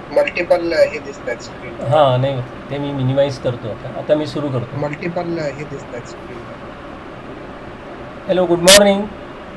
Multiple हे दिसतात स्क्रीनवर. हां, नाही ते मी मिनिमाइज करतो आता मी सुरू करतो. मल्टिपल हे दिसतात स्क्रीनवर. Hello, good morning.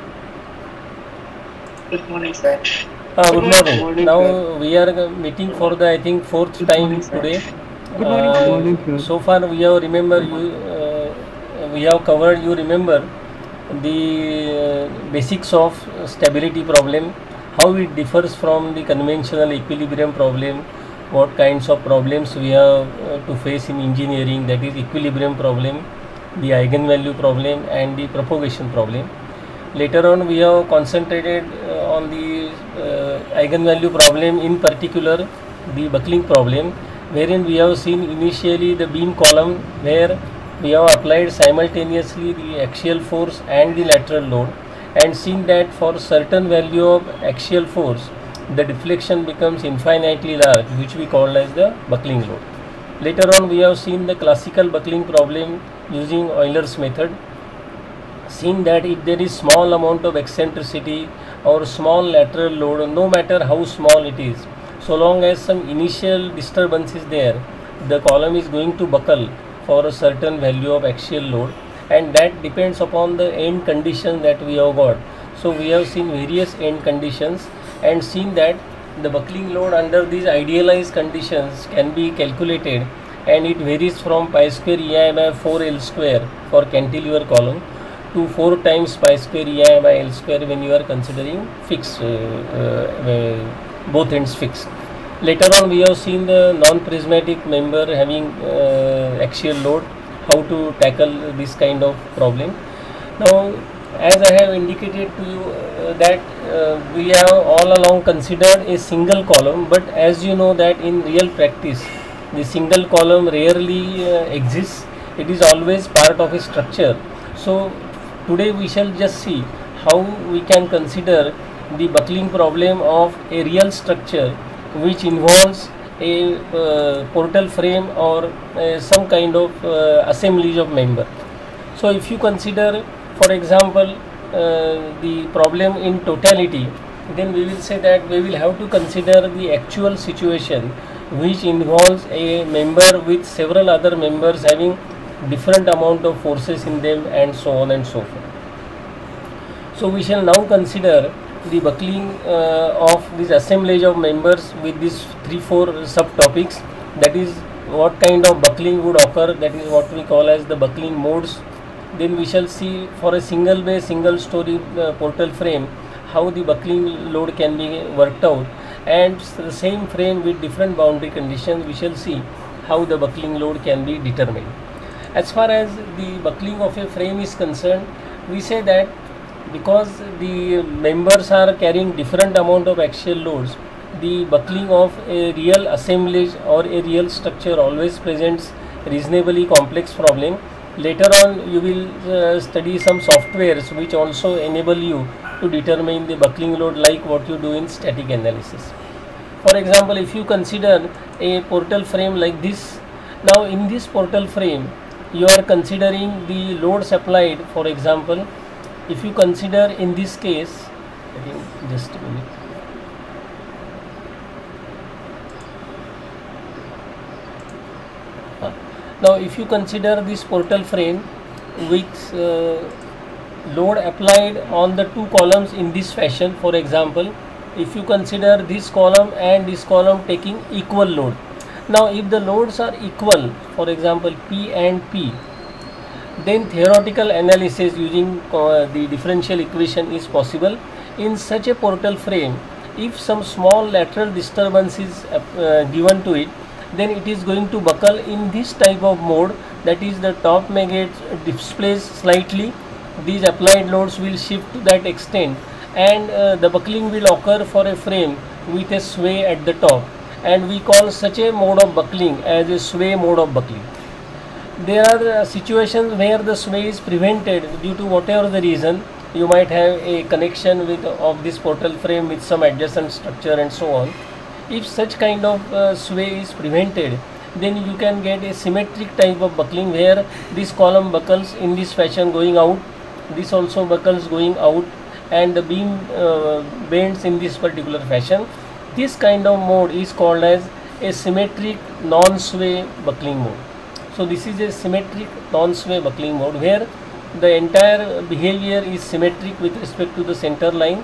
Good morning sir. Good good morning. Morning Now sir. we are meeting for the I think fourth good time morning sir. today. Good morning Good sir. morning, sir. So far we have remember you. We have covered. You remember the basics of stability problem, how it differs from the conventional equilibrium problem, what kinds of problems we have to face in engineering, that is equilibrium problem, the eigenvalue problem and the propagation problem. Later on we have concentrated on the eigenvalue problem, in particular the buckling problem, wherein we have seen initially the beam column where we have applied simultaneously the axial force and the lateral load, and seen that for certain value of axial force the deflection becomes infinitely large, which we call as the buckling load. Later on we have seen the classical buckling problem using Euler's method, seen that if there is small amount of eccentricity or small lateral load, no matter how small it is, so long as some initial disturbance is there, the column is going to buckle for a certain value of axial load, and that depends upon the end condition that we have got. So we have seen various end conditions and seen that the buckling load under these idealized conditions can be calculated, and it varies from pi square EI by 4L square for cantilever column to 4 times pi square EI by L square when you are considering fixed, both ends fixed. Later on we have seen the non-prismatic member having axial load, how to tackle this kind of problem. Now, as I have indicated to you that we have all along considered a single column, but as you know that in real practice the single column rarely exists. It is always part of a structure. So today we shall just see how we can consider the buckling problem of a real structure which involves a portal frame or some kind of assemblage of member. So if you consider, for example, the problem in totality, then we will say that we will have to consider the actual situation which involves a member with several other members having different amount of forces in them, and so on and so forth. So we shall now consider the buckling of this assemblage of members with these 3-4 subtopics, that is what kind of buckling would occur, that is what we call as the buckling modes. Then we shall see for a single bay single story portal frame how the buckling load can be worked out, and the same frame with different boundary conditions we shall see how the buckling load can be determined. As far as the buckling of a frame is concerned, we say that because the members are carrying different amount of axial loads, the buckling of a real assemblage or a real structure always presents reasonably complex problem. Later on you will study some softwares which also enable you to determine the buckling load, like what you do in static analysis. For example, if you consider a portal frame like this, now in this portal frame you are considering the loads applied. For example, if you consider in this case, I think just a minute. Now if you consider this portal frame with load applied on the two columns in this fashion, for example, if you consider this column and this column taking equal load. Now if the loads are equal, for example P and P, then theoretical analysis using the differential equation is possible. In such a portal frame, if some small lateral disturbance is given to it, then it is going to buckle in this type of mode, that is the top may get displaced slightly, these applied loads will shift to that extent, and the buckling will occur for a frame with a sway at the top, and we call such a mode of buckling as a sway mode of buckling. There are situations where the sway is prevented due to whatever the reason. You might have a connection with of this portal frame with some adjacent structure and so on. If such kind of sway is prevented, then you can get a symmetric type of buckling where this column buckles in this fashion going out, this also buckles going out, and the beam bends in this particular fashion. This kind of mode is called as a symmetric non-sway buckling mode. So this is a symmetric non-sway buckling mode where the entire behavior is symmetric with respect to the center line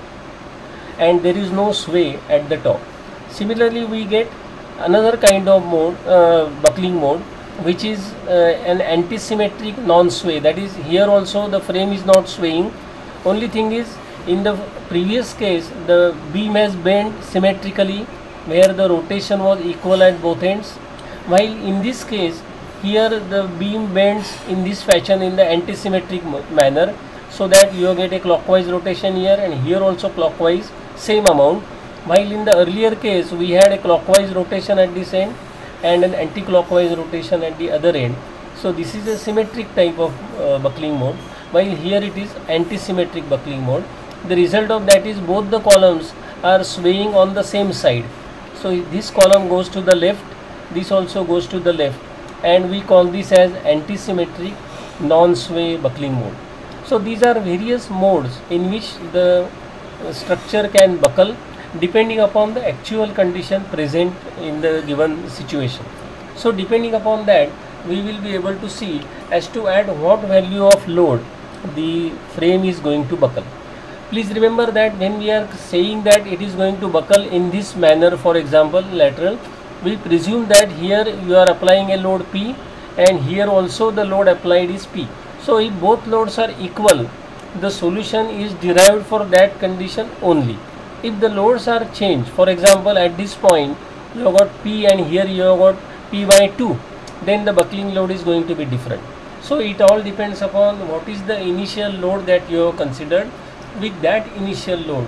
and there is no sway at the top. Similarly, we get another kind of mode, buckling mode, which is an anti-symmetric non-sway. That is, here also the frame is not swaying. Only thing is, in the previous case the beam has bent symmetrically where the rotation was equal at both ends, while in this case here the beam bends in this fashion in the anti-symmetric manner, so that you get a clockwise rotation here and here also clockwise same amount, while in the earlier case we had a clockwise rotation at this end and an anti-clockwise rotation at the other end. So this is a symmetric type of buckling mode, while here it is anti-symmetric buckling mode. The result of that is both the columns are swaying on the same side. So this column goes to the left, this also goes to the left, and we call this as anti-symmetric non-sway buckling mode. So these are various modes in which the structure can buckle depending upon the actual condition present in the given situation. So depending upon that, we will be able to see as to at what value of load the frame is going to buckle. Please remember that when we are saying that it is going to buckle in this manner, for example lateral, we presume that here you are applying a load P and here also the load applied is P. So if both loads are equal, the solution is derived for that condition only. If the loads are changed, for example at this point you have got P and here you have got P by 2, then the buckling load is going to be different. So it all depends upon what is the initial load that you have considered. With that initial load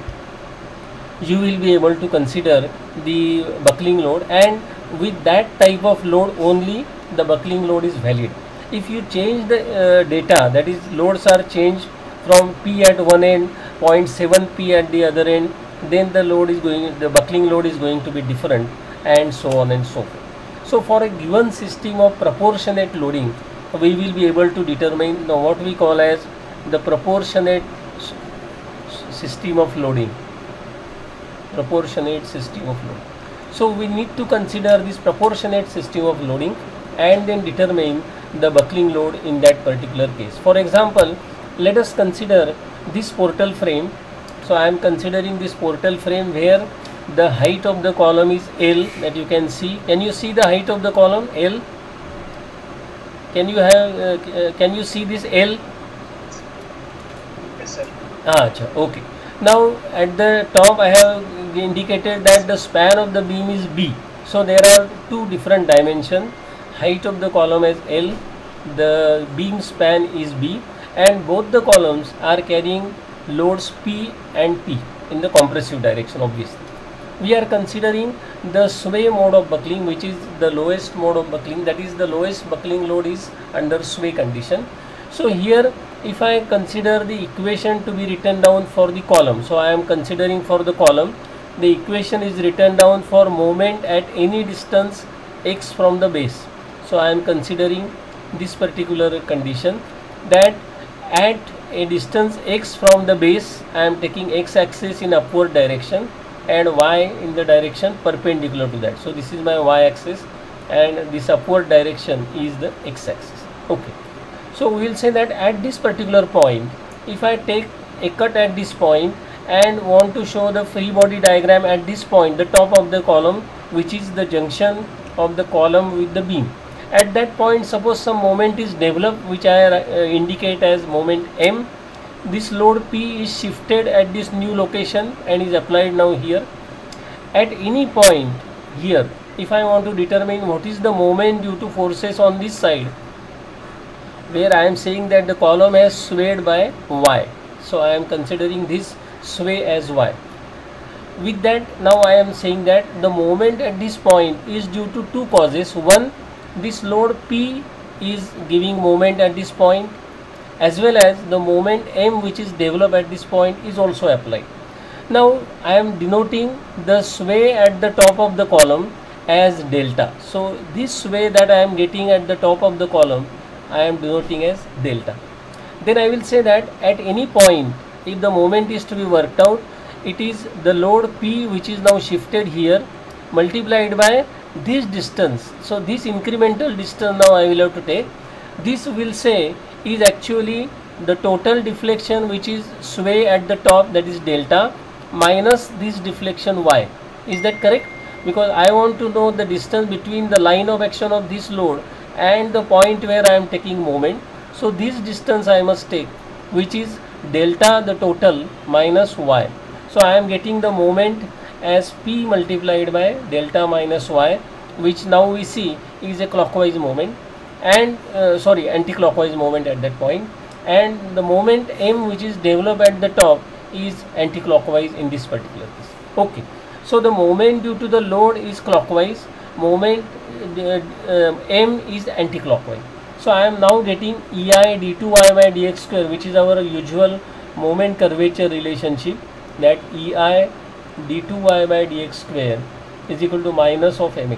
you will be able to consider the buckling load, and with that type of load only the buckling load is valid. If you change the data, that is loads are changed from P at one end, 0.7 P at the other end, then the buckling load is going to be different, and so on and so forth. So for a given system of proportionate loading, we will be able to determine what we call as the proportionate system of loading. Proportionate system of loading. So we need to consider this proportionate system of loading and then determine the buckling load in that particular case. For example, let us consider this portal frame. So I am considering this portal frame where the height of the column is L, that you can see. Can you see the height of the column L? Can you see this L? Yes, sir. Okay. Now at the top I have indicated that the span of the beam is B. So there are two different dimensions. Height of the column is L, the beam span is B, and both the columns are carrying loads P and P in the compressive direction. Obviously we are considering the sway mode of buckling, which is the lowest mode of buckling, that is the lowest buckling load is under sway condition. So here if I consider the equation to be written down for the column, so I am considering for the column, the equation is written down for moment at any distance x from the base. So I am considering this particular condition, that at a distance x from the base I am taking x axis in upward direction and y in the direction perpendicular to that. So this is my y axis and this upward direction is the x axis. Okay. So we will say that at this particular point, if I take a cut at this point and want to show the free body diagram at this point, the top of the column, which is the junction of the column with the beam. At that point, suppose some moment is developed, which I indicate as moment M. This load P is shifted at this new location and is applied now here. At any point here, if I want to determine what is the moment due to forces on this side, where I am saying that the column has swayed by y, so I am considering this sway as y. With that, now I am saying that the moment at this point is due to two causes. One, this load P is giving moment at this point, as well as the moment M which is developed at this point is also applied. Now I am denoting the sway at the top of the column as delta. So this sway that I am getting at the top of the column, I am denoting as delta. Then I will say that at any point, if the moment is to be worked out, it is the load P which is now shifted here multiplied by this distance. So this incremental distance now I will have to take. This will say is actually the total deflection which is sway at the top, that is delta, minus this deflection y. Is that correct? Because I want to know the distance between the line of action of this load and the point where I am taking moment. So this distance I must take, which is delta the total minus y. So I am getting the moment as P multiplied by delta minus y, which now we see is a clockwise moment, and anti-clockwise moment at that point, and the moment M which is developed at the top is anti-clockwise in this particular case. Okay, so the moment due to the load is clockwise, moment M is anti-clockwise. So I am now getting EI d2y by dx square, which is our usual moment curvature relationship, that EI d2y by dx square is equal to minus of mx.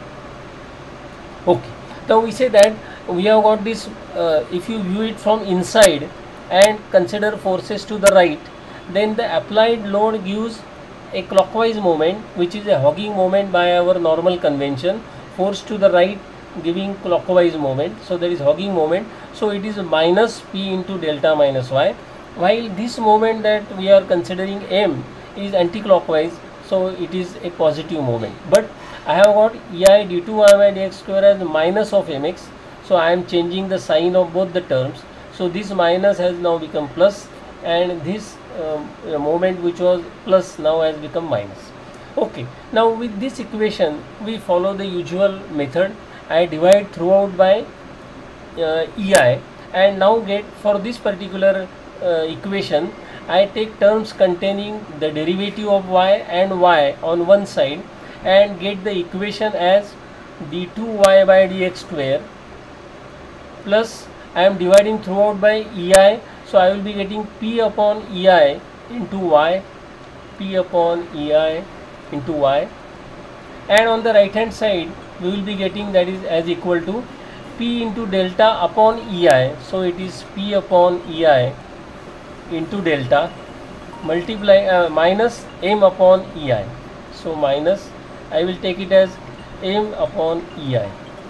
Okay, now we say that we have got this, if you view it from inside and consider forces to the right, then the applied load gives a clockwise moment, which is a hogging moment by our normal convention, force to the right giving clockwise moment, so there is hogging moment, so it is minus P into delta minus y, while this moment that we are considering M is anti-clockwise, so it is a positive moment. But I have got EI d2y by dx square as minus of mx, so I am changing the sign of both the terms, so this minus has now become plus, and this moment which was plus now has become minus. Okay, now with this equation we follow the usual method. I divide throughout by EI, and now get for this particular equation I take terms containing the derivative of y and y on one side and get the equation as d2y by dx square, plus I am dividing throughout by EI, so I will be getting P upon EI into y, P upon EI into y, and on the right hand side we will be getting that is as equal to P into delta upon EI, so it is P upon EI into delta multiply minus M upon EI, so minus I will take it as M upon EI.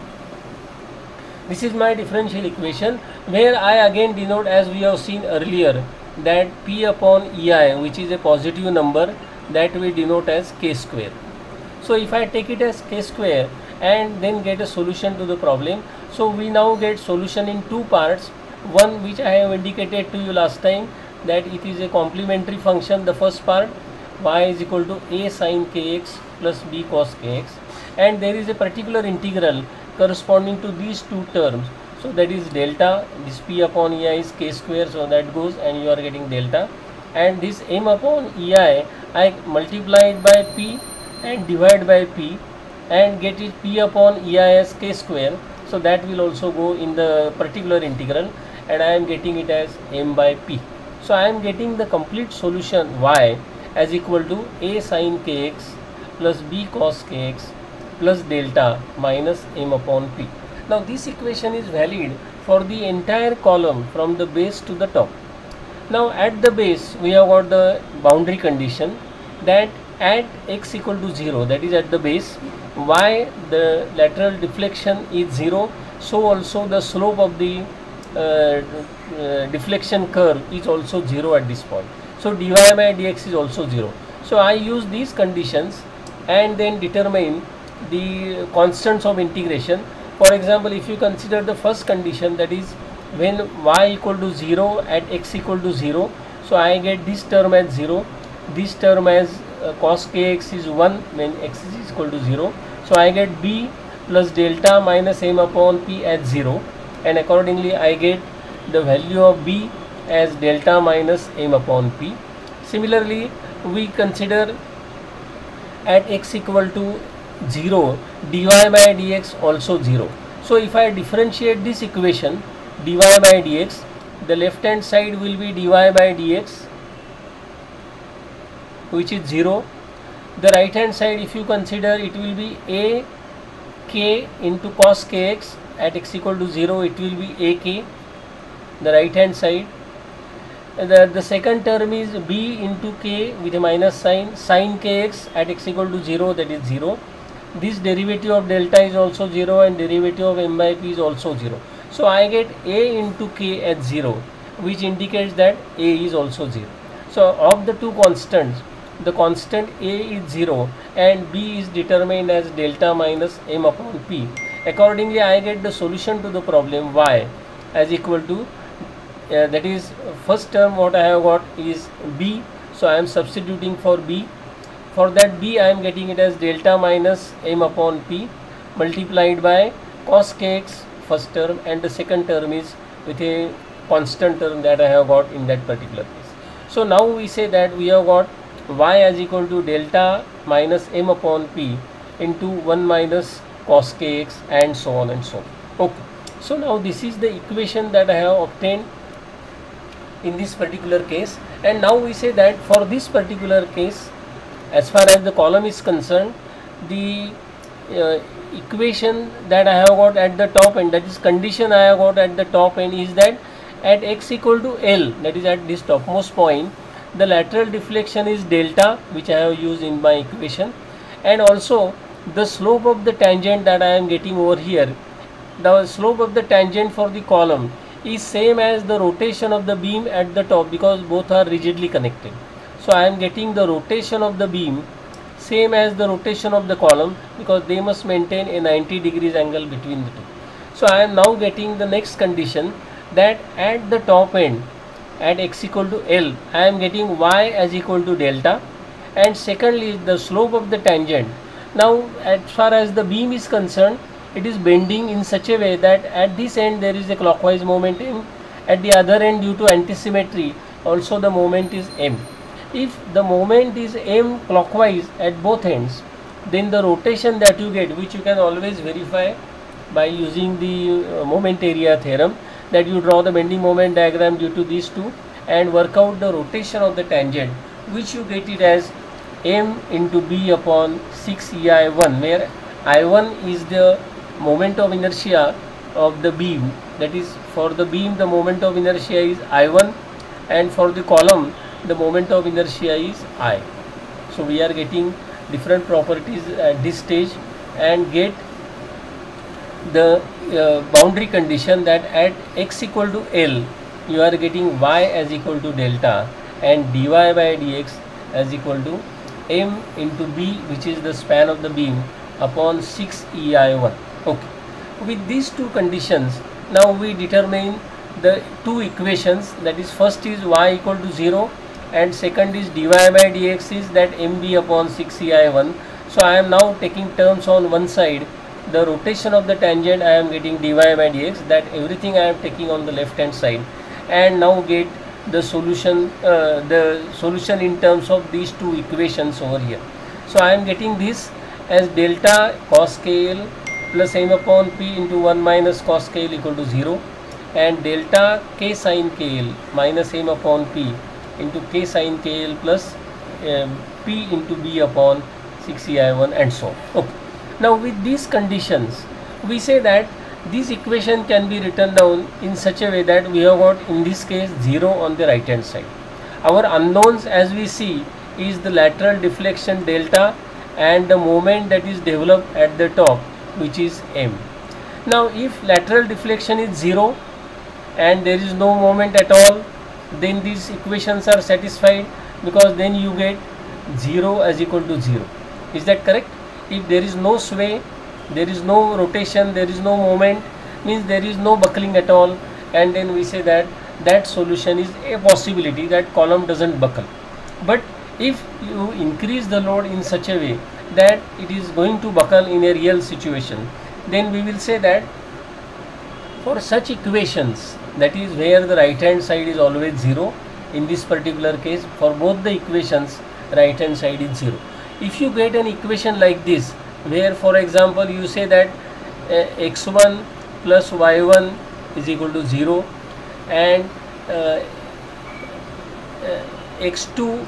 This is my differential equation, where I again denote, as we have seen earlier, that P upon EI, which is a positive number, that we denote as k square. So if I take it as k square and then get a solution to the problem, so we now get solution in two parts. One which I have indicated to you last time, that it is a complementary function, the first part, y is equal to a sin kx plus b cos kx, and there is a particular integral corresponding to these two terms, so that is delta, this P upon EI is k square, so that goes and you are getting delta, and this M upon EI I multiply it by P and divide by P and get it P upon EI as k square, so that will also go in the particular integral, and I am getting it as M by P. So I am getting the complete solution y as equal to a sin kx plus b cos kx plus delta minus M upon P. Now this equation is valid for the entire column from the base to the top. Now at the base we have got the boundary condition that at x equal to 0, that is at the base, y the lateral deflection is 0, so also the slope of the deflection curve is also 0 at this point. So dy by dx is also 0. So I use these conditions and then determine the constants of integration. For example, if you consider the first condition, that is when y equal to 0 at x equal to 0, so I get this term as 0, this term as cos kx is 1 when x is equal to 0, so I get b plus delta minus M upon P as 0, and accordingly I get the value of b as delta minus M upon P. Similarly, we consider at x equal to 0 dy by dx also 0. So if I differentiate this equation dy by dx, the left hand side will be dy by dx, which is 0. The right hand side, if you consider, it will be a k into cos kx. At x equal to 0 it will be a k, the right hand side, The second term is b into k with a minus sign, sin kx at x equal to 0, that is 0. This derivative of delta is also 0 and derivative of m by p is also 0. So I get a into k as 0, which indicates that a is also 0. So of the two constants, the constant a is 0 and b is determined as delta minus m upon p. Accordingly, I get the solution to the problem y as equal to that is first term what I have got is b, so I am substituting for b. For that b I am getting it as delta minus m upon p multiplied by cos kx first term, and the second term is with a constant term that I have got in that particular case. So now we say that we have got y as equal to delta minus m upon p into 1 minus cos kx and so on and so on. Okay. So now this is the equation that I have obtained in this particular case, and now we say that for this particular case, as far as the column is concerned, the equation that I have got at the top end, that is condition I have got at the top end, is that at x equal to L, that is at this topmost point, the lateral deflection is delta, which I have used in my equation, and also the slope of the tangent that I am getting over here, the slope of the tangent for the column is same as the rotation of the beam at the top, because both are rigidly connected. So I am getting the rotation of the beam same as the rotation of the column, because they must maintain a 90 degrees angle between the two. So I am now getting the next condition, that at the top end at x equal to L, I am getting y as equal to delta, and secondly the slope of the tangent. Now as far as the beam is concerned, it is bending in such a way that at this end there is a clockwise moment m, at the other end due to antisymmetry also the moment is m. If the moment is m clockwise at both ends, then the rotation that you get, which you can always verify by using the moment area theorem, that you draw the bending moment diagram due to these two and work out the rotation of the tangent, which you get it as m into b upon 6 ei1, where I1 is the moment of inertia of the beam, that is for the beam the moment of inertia is I1, and for the column the moment of inertia is I. So we are getting different properties at this stage, and get the boundary condition that at x equal to L you are getting y as equal to delta and dy by dx as equal to m into b, which is the span of the beam, upon 6 ei1. Okay. With these two conditions, now we determine the two equations, that is first is y equal to 0 and second is dy by dx is that mb upon 6 ei1. So I am now taking terms on one side, the rotation of the tangent I am getting dy by dx, that everything I am taking on the left hand side, and now get the solution in terms of these two equations over here. So I am getting this as delta cos kl plus m upon p into 1 minus cos kl equal to 0, and delta k sin kl minus m upon p into k sin kl plus p into b upon 6 ei1, and so on. Okay. Now with these conditions, we say that this equation can be written down in such a way that we have got in this case 0 on the right hand side. Our unknowns, as we see, is the lateral deflection delta and the moment that is developed at the top, which is m. Now if lateral deflection is 0 and there is no moment at all, then these equations are satisfied, because then you get 0 as equal to 0. Is that correct? If there is no sway, there is no rotation, there is no moment, means there is no buckling at all, and then we say that that solution is a possibility, that column doesn't buckle. But if you increase the load in such a way that it is going to buckle in a real situation, then we will say that for such equations, that is where the right hand side is always 0, in this particular case for both the equations right hand side is 0. If you get an equation like this, where for example you say that x1 plus y1 is equal to 0 and x2,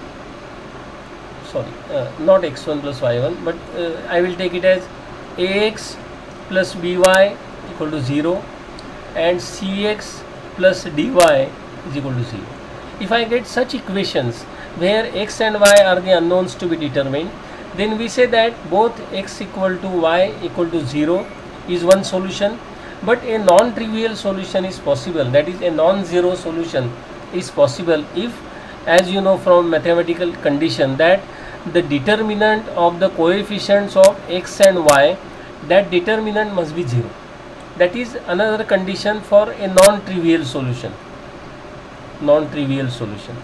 not x1 plus y1, but I will take it as ax plus by equal to 0 and cx plus dy is equal to 0. If I get such equations where x and y are the unknowns to be determined, then we say that both x equal to y equal to 0 is one solution, but a non-trivial solution is possible, that is a non-zero solution is possible if, as you know from mathematical condition, that the determinant of the coefficients of x and y, that determinant must be 0. That is another condition for a non-trivial solution. Non-trivial solution.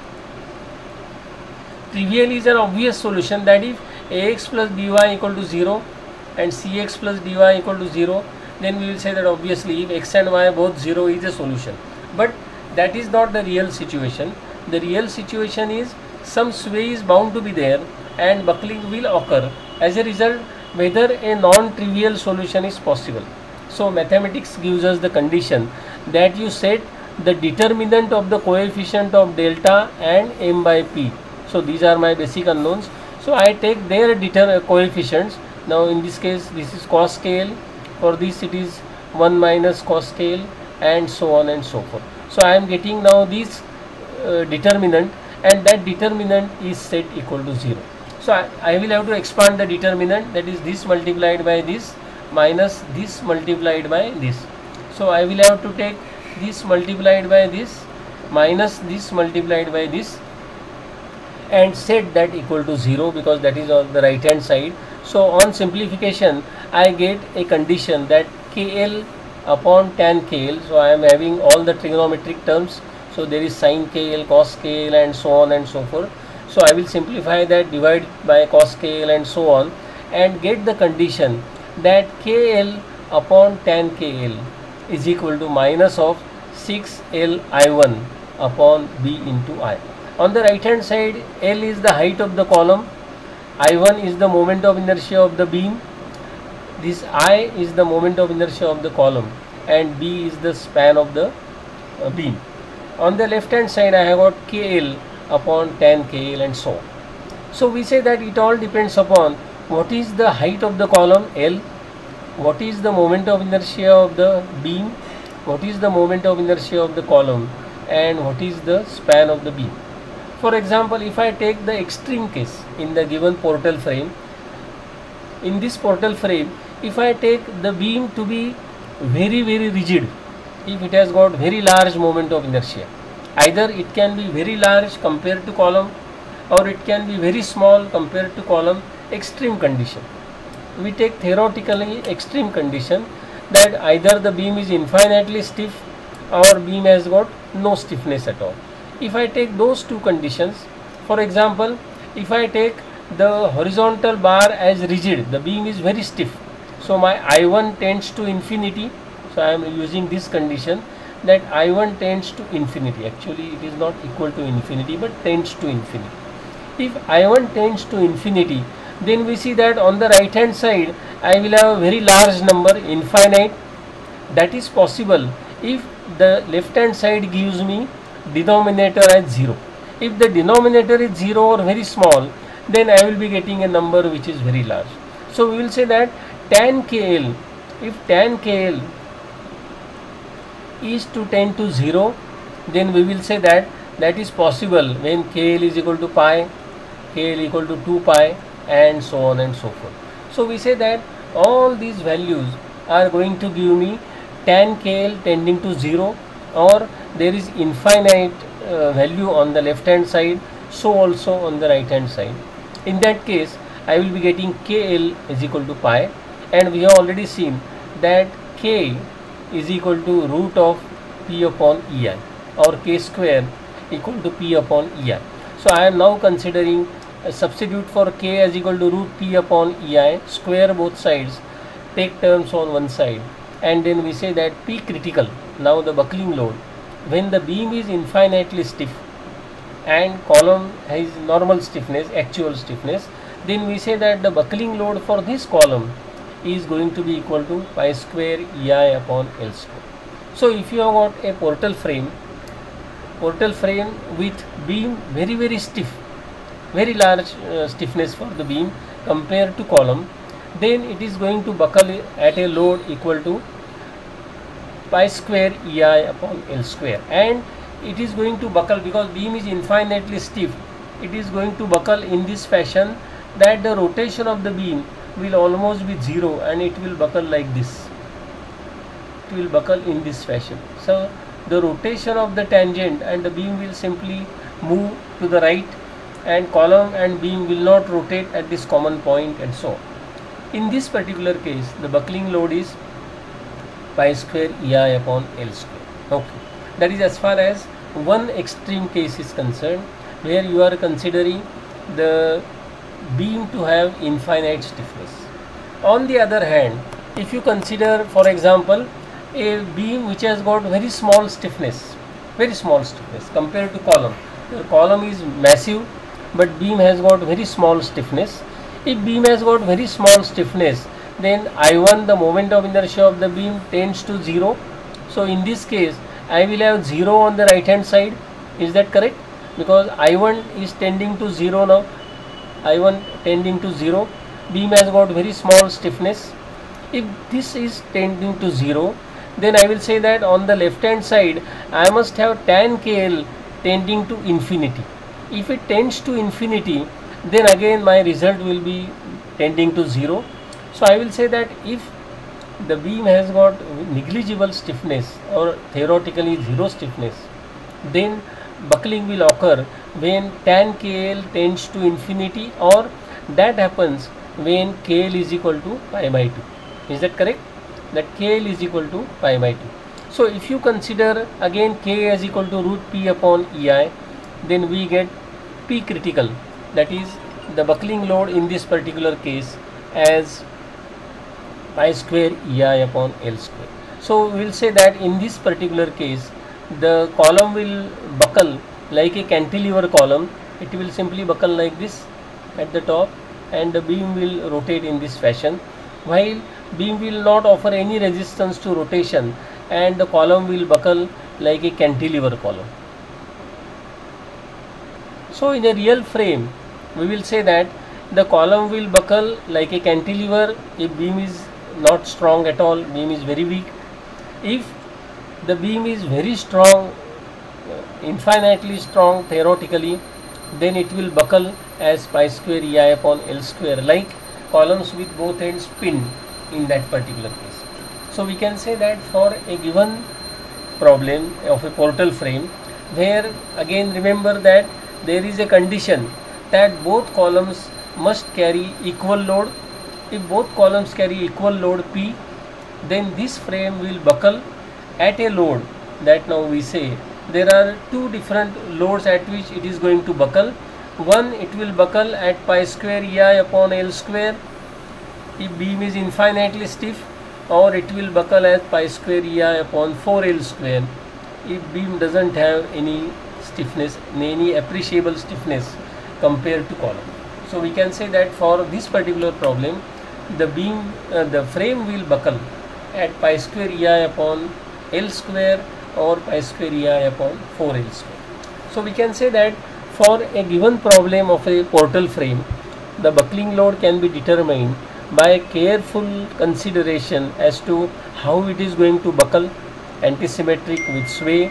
Trivial is an obvious solution, that if ax plus by equal to 0 and cx plus dy equal to 0, then we will say that obviously if x and y both 0 is a solution. But that is not the real situation. The real situation is some sway is bound to be there and buckling will occur. As a result, whether a non-trivial solution is possible. So mathematics gives us the condition that you set the determinant of the coefficient of delta and m by p. So these are my basic unknowns. So I take their coefficients. Now in this case this is cos scale, for this it is 1 minus cos scale, and so on and so forth. So I am getting now this determinant, and that determinant is set equal to 0. So I will have to expand the determinant, that is this multiplied by this minus this multiplied by this. So I will have to take this multiplied by this minus this multiplied by this and set that equal to 0, because that is on the right hand side. So on simplification I get a condition that KL upon tan KL. So I am having all the trigonometric terms. So there is sin KL, cos KL, and so on and so forth. So I will simplify that, divide by cos KL and so on, and get the condition that KL upon tan KL is equal to minus of 6L I1 upon B into I. On the right hand side, L is the height of the column, I1 is the moment of inertia of the beam, this I is the moment of inertia of the column, and B is the span of the beam. On the left hand side I have got KL upon tan KL and so on. So we say that it all depends upon what is the height of the column L, what is the moment of inertia of the beam, what is the moment of inertia of the column, and what is the span of the beam. For example, if I take the extreme case in the given portal frame, in this portal frame, if I take the beam to be very rigid, if it has got very large moment of inertia, either it can be very large compared to column or it can be very small compared to column, extreme condition. We take theoretically extreme condition that either the beam is infinitely stiff or beam has got no stiffness at all. If I take those two conditions, for example, if I take the horizontal bar as rigid, the beam is very stiff, so my I1 tends to infinity. So I am using this condition that I1 tends to infinity. Actually it is not equal to infinity but tends to infinity. If I1 tends to infinity, then we see that on the right hand side I will have a very large number, infinite. That is possible if the left hand side gives me denominator as 0. If the denominator is 0 or very small, then I will be getting a number which is very large. So we will say that tan KL, if tan KL is to tend to 0, then we will say that that is possible when KL is equal to pi, KL equal to 2 pi, and so on and so forth. So we say that all these values are going to give me tan KL tending to 0, or there is infinite value on the left hand side, so also on the right hand side. In that case I will be getting KL is equal to pi, and we have already seen that K is equal to root of P upon EI, or K square equal to P upon EI. So I am now considering a substitute for K as equal to root P upon EI, square both sides, take terms on one side, and then we say that P critical, now the buckling load, when the beam is infinitely stiff and column has normal stiffness, actual stiffness, then we say that the buckling load for this column is going to be equal to pi square EI upon L square. So if you have got a portal frame with beam very stiff, very large stiffness for the beam compared to column, then it is going to buckle at a load equal to pi square EI upon L square, and it is going to buckle because beam is infinitely stiff. It is going to buckle in this fashion that the rotation of the beam will almost be zero and it will buckle like this. It will buckle in this fashion. So the rotation of the tangent and the beam will simply move to the right, and column and beam will not rotate at this common point, and so on. In this particular case, the buckling load is pi square EI upon L square. Okay, that is as far as one extreme case is concerned, where you are considering the beam to have infinite stiffness. On the other hand, if you consider, for example, a beam which has got very small stiffness compared to column. The column is massive, but beam has got very small stiffness. If beam has got very small stiffness, then I1, the moment of inertia of the beam, tends to 0. So in this case, I will have 0 on the right hand side. Is that correct? Because I1 is tending to 0 now. I1 tending to 0. Beam has got very small stiffness. If this is tending to 0, then I will say that on the left hand side, I must have tan KL tending to infinity. If it tends to infinity, then again my result will be tending to 0. So I will say that if the beam has got negligible stiffness or theoretically 0 stiffness, then buckling will occur when tan KL tends to infinity, or that happens when KL is equal to pi by 2. Is that correct? That KL is equal to pi by 2. So if you consider again K is equal to root P upon EI, then we get P critical, that is the buckling load in this particular case, as pi square EI upon L square. So we will say that in this particular case, the column will buckle like a cantilever column. It will simply buckle like this at the top, and the beam will rotate in this fashion, while beam will not offer any resistance to rotation, and the column will buckle like a cantilever column. So in a real frame, we will say that the column will buckle like a cantilever if beam is not strong at all, beam is very weak. If the beam is very strong, infinitely strong theoretically, then it will buckle as pi square EI upon L square, like columns with both ends pinned in that particular case. So we can say that for a given problem of a portal frame, where again remember that there is a condition that both columns must carry equal load. If both columns carry equal load P, then this frame will buckle at a load that now we say there are two different loads at which it is going to buckle. One, it will buckle at pi square EI upon L square if beam is infinitely stiff, or it will buckle at pi square EI upon 4L square if beam doesn't have any stiffness, any appreciable stiffness compared to column. So we can say that for this particular problem, the beam, the frame will buckle at pi square EI upon L square or pi square EI upon 4L square. So we can say that for a given problem of a portal frame, the buckling load can be determined by careful consideration as to how it is going to buckle, antisymmetric with sway,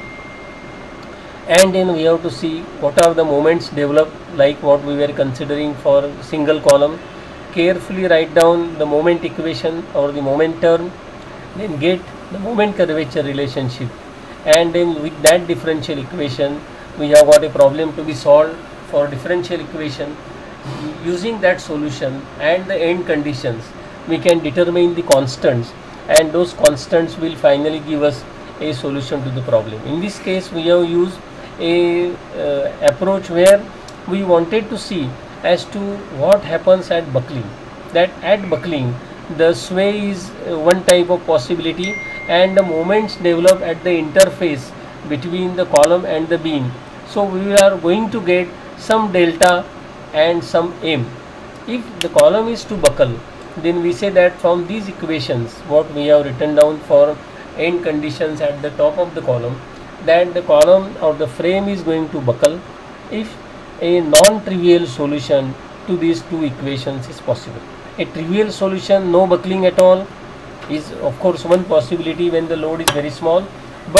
and then we have to see what are the moments developed, like what we were considering for single column. Carefully write down the moment equation or the moment term, then get the moment curvature relationship, and then with that differential equation we have got a problem to be solved for differential equation. Using that solution and the end conditions, we can determine the constants, and those constants will finally give us a solution to the problem. In this case, we have used a approach where we wanted to see as to what happens at buckling. That at buckling, the sway is one type of possibility, and the moments develop at the interface between the column and the beam. So we are going to get some delta and some m. If the column is to buckle, then we say that from these equations what we have written down for end conditions at the top of the column, that the column or the frame is going to buckle if a non-trivial solution to these two equations is possible. A trivial solution, no buckling at all, is of course one possibility when the load is very small, but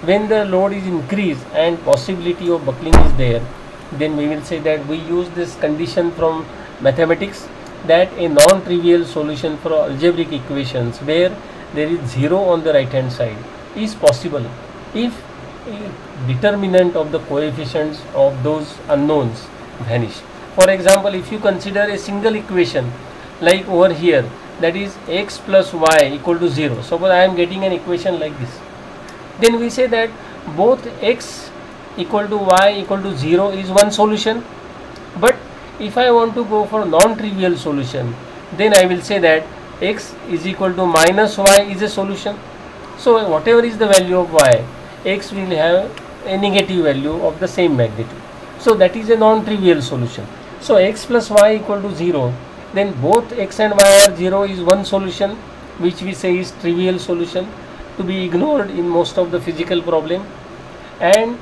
When the load is increased and possibility of buckling is there, then we will say that we use this condition from mathematics, that a non-trivial solution for algebraic equations where there is 0 on the right hand side is possible if a determinant of the coefficients of those unknowns vanish. For example, if you consider a single equation like over here, that is x plus y equal to 0. Suppose I am getting an equation like this, then we say that both x equal to y equal to 0 is one solution. But if I want to go for non-trivial solution, then I will say that x is equal to minus y is a solution. So whatever is the value of y, x will have a negative value of the same magnitude. So that is a non-trivial solution. So x plus y equal to 0, then both x and y are 0 is one solution, which we say is trivial solution, to be ignored in most of the physical problem. And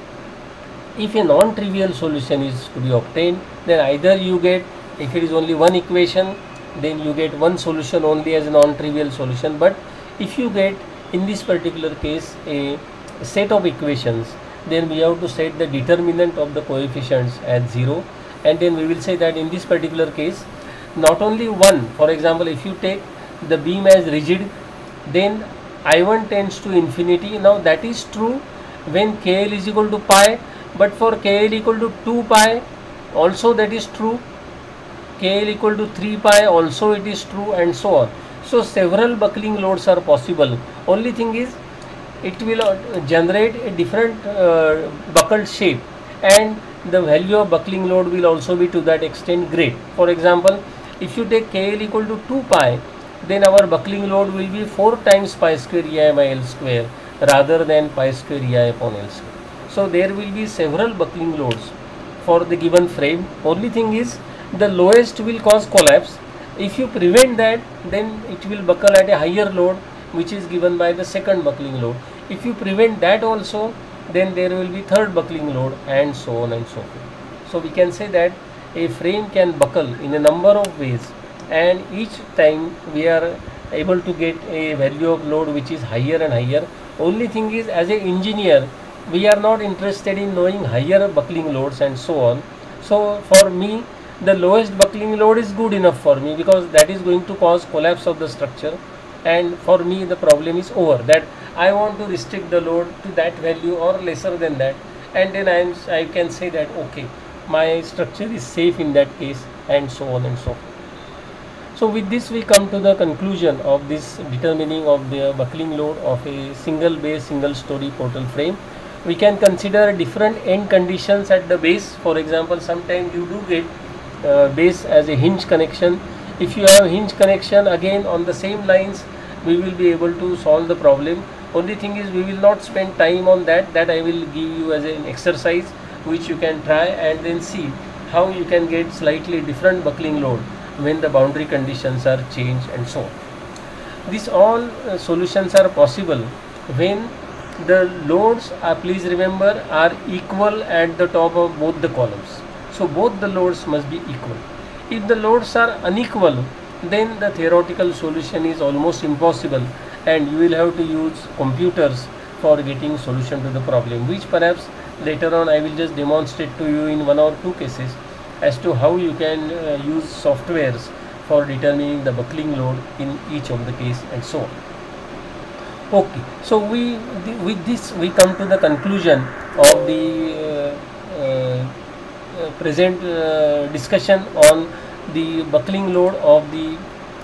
if a non-trivial solution is to be obtained, then either you get, if it is only one equation, then you get one solution only as a non-trivial solution. But if you get in this particular case a set of equations, then we have to set the determinant of the coefficients as 0, and then we will say that in this particular case not only one. For example, if you take the beam as rigid, then I1 tends to infinity. Now that is true when KL is equal to pi, but for KL equal to 2 pi also that is true, KL equal to 3 pi also it is true, and so on. So several buckling loads are possible. Only thing is it will generate a different buckled shape, and the value of buckling load will also be to that extent great. For example, if you take KL equal to 2 pi, then our buckling load will be 4 times pi square EI by L square rather than pi square EI upon L square. So there will be several buckling loads for the given frame. Only thing is the lowest will cause collapse. If you prevent that, then it will buckle at a higher load, which is given by the second buckling load. If you prevent that also, then there will be third buckling load, and so on and so forth. So we can say that a frame can buckle in a number of ways, and each time we are able to get a value of load which is higher and higher. Only thing is, as an engineer, we are not interested in knowing higher buckling loads and so on. So for me, the lowest buckling load is good enough for me, because that is going to cause collapse of the structure, and for me the problem is over. That I want to restrict the load to that value or lesser than that, and then I can say that okay, my structure is safe in that case, and so on and so forth. So with this we come to the conclusion of this determining of the buckling load of a single base single story portal frame. We can consider different end conditions at the base. For example, sometimes you do get base as a hinge connection. If you have hinge connection, again on the same lines we will be able to solve the problem. Only thing is we will not spend time on that. That I will give you as an exercise which you can try and then see how you can get slightly different buckling load when the boundary conditions are changed and so on. These all solutions are possible when the loads are, please remember, are equal at the top of both the columns. So both the loads must be equal. If the loads are unequal, then the theoretical solution is almost impossible, and you will have to use computers for getting solution to the problem, which perhaps later on I will just demonstrate to you in one or two cases as to how you can use softwares for determining the buckling load in each of the case and so on. Okay, so with this we come to the conclusion of the present discussion on the buckling load of the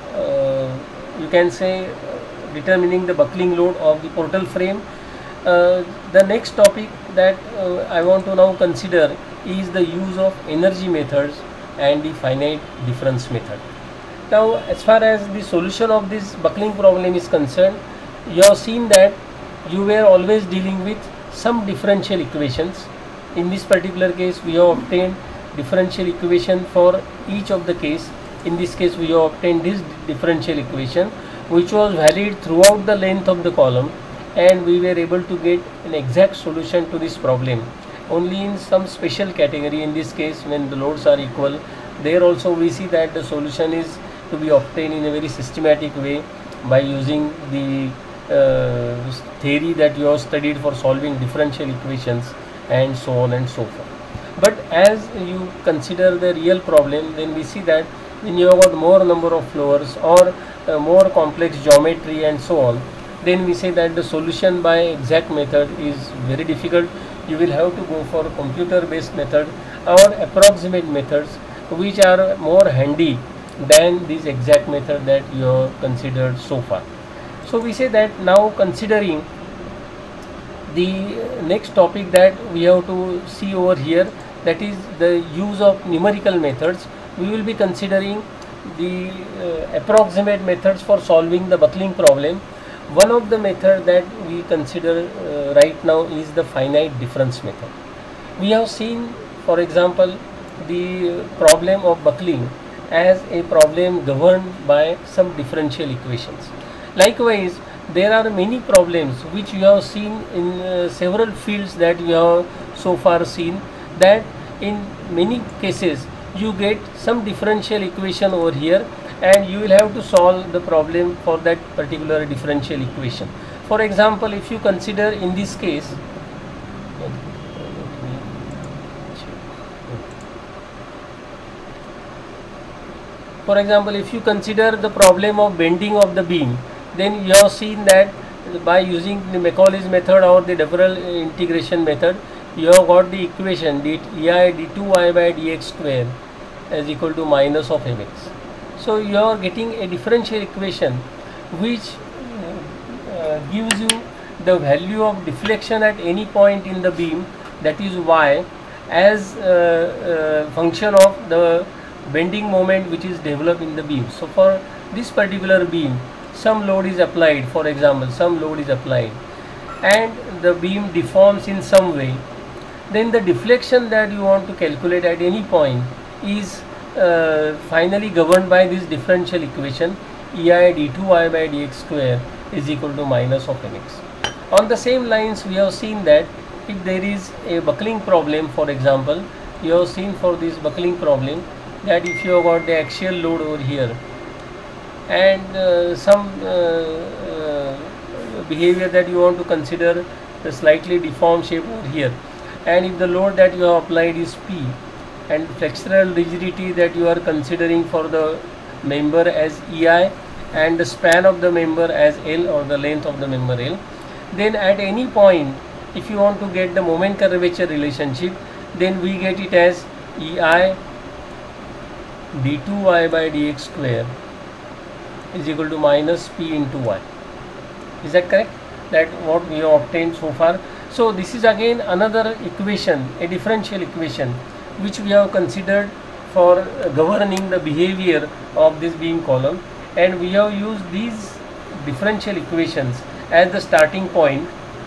you can say determining the buckling load of the portal frame. The next topic that I want to now consider is the use of energy methods and the finite difference method. Now, as far as the solution of this buckling problem is concerned, you have seen that you were always dealing with some differential equations. In this particular case, we have obtained differential equation for each of the case. In this case, we have obtained this differential equation which was valid throughout the length of the column, and we were able to get an exact solution to this problem. Only in some special category, in this case when the loads are equal, there also we see that the solution is to be obtained in a very systematic way by using the theory that you have studied for solving differential equations and so on and so forth. But as you consider the real problem, then we see that when you have got more number of floors or more complex geometry and so on, then we say that the solution by exact method is very difficult. You will have to go for computer based method or approximate methods, which are more handy than this exact method that you have considered so far. So we say that now, considering the next topic that we have to see over here, that is the use of numerical methods, we will be considering the approximate methods for solving the buckling problem. One of the method that we consider right now is the finite difference method. We have seen, for example, the problem of buckling as a problem governed by some differential equations. Likewise, there are many problems which you have seen in several fields that you have so far seen, that in many cases you get some differential equation over here and you will have to solve the problem for that particular differential equation. For example, if you consider in this case, for example, if you consider the problem of bending of the beam, then you have seen that by using the Macaulay's method or the Deverell integration method, you have got the equation ei d2y by dx square is equal to minus of mx. So you are getting a differential equation which gives you the value of deflection at any point in the beam, that is y, as a function of the bending moment which is developed in the beam. So for this particular beam, some load is applied, for example, some load is applied and the beam deforms in some way, then the deflection that you want to calculate at any point is finally governed by this differential equation ei d2y by dx square is equal to minus of mx. On the same lines, we have seen that if there is a buckling problem, for example, you have seen for this buckling problem that if you have got the axial load over here and some behavior that you want to consider the slightly deformed shape over here, and if the load that you have applied is P and flexural rigidity that you are considering for the member as EI and the span of the member as L or the length of the member L, then at any point if you want to get the moment curvature relationship, then we get it as EI d2y by dx square is equal to minus P into y. Is that correct? That what we have obtained so far. So this is again another equation, a differential equation which we have considered for governing the behavior of this beam column, and we have used these differential equations as the starting point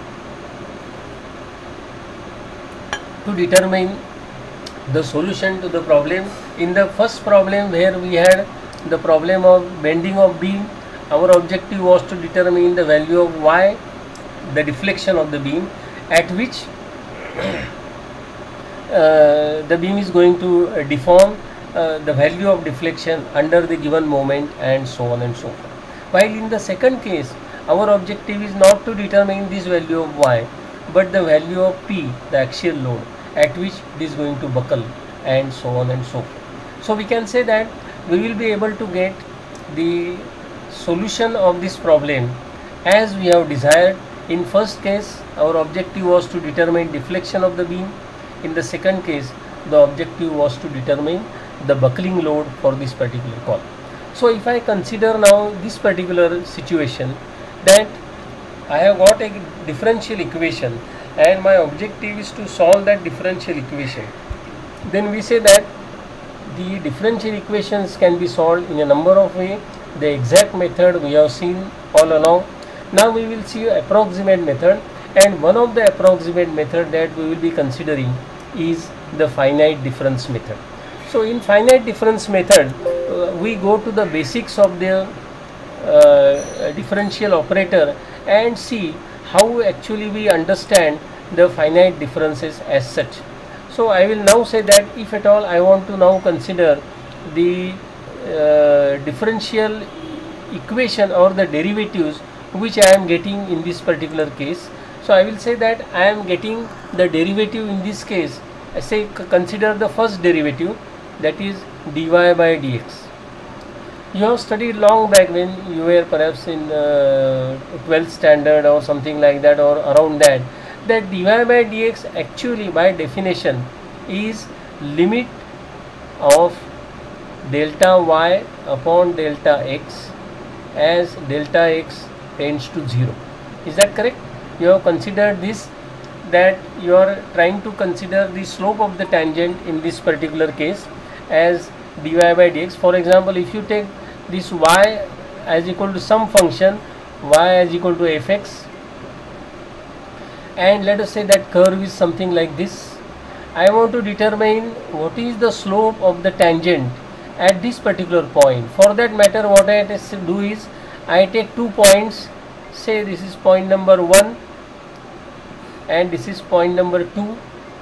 to determine the solution to the problem. In the first problem, where we had the problem of bending of beam, our objective was to determine the value of y, the deflection of the beam, at which the beam is going to deform, the value of deflection under the given moment, and so on and so forth. While in the second case, our objective is not to determine this value of y, but the value of P, the axial load, at which it is going to buckle, and so on and so forth. So we can say that we will be able to get the solution of this problem as we have desired. In first case, our objective was to determine deflection of the beam. In the second case, the objective was to determine the buckling load for this particular column. So if I consider now this particular situation, that I have got a differential equation and my objective is to solve that differential equation, then we say that the differential equations can be solved in a number of ways. The exact method we have seen all along. Now we will see approximate method, and one of the approximate method that we will be considering is the finite difference method. So in finite difference method, we go to the basics of the differential operator and see how actually we understand the finite differences as such. So I will now say that if at all I want to now consider the differential equation or the derivatives which I am getting in this particular case. So I will say that I am getting the derivative in this case. I say consider the first derivative, that is dy by dx. You have studied long back when you were perhaps in 12th standard or something like that, or around that dy by dx actually by definition is limit of delta y upon delta x as delta x tends to 0. Is that correct? You have considered this, that you are trying to consider the slope of the tangent in this particular case as dy by dx. For example, if you take this y as equal to some function y as equal to fx, and let us say that curve is something like this. I want to determine what is the slope of the tangent at this particular point. For that matter, what I do is I take 2 points, say this is point number 1 and this is point number 2,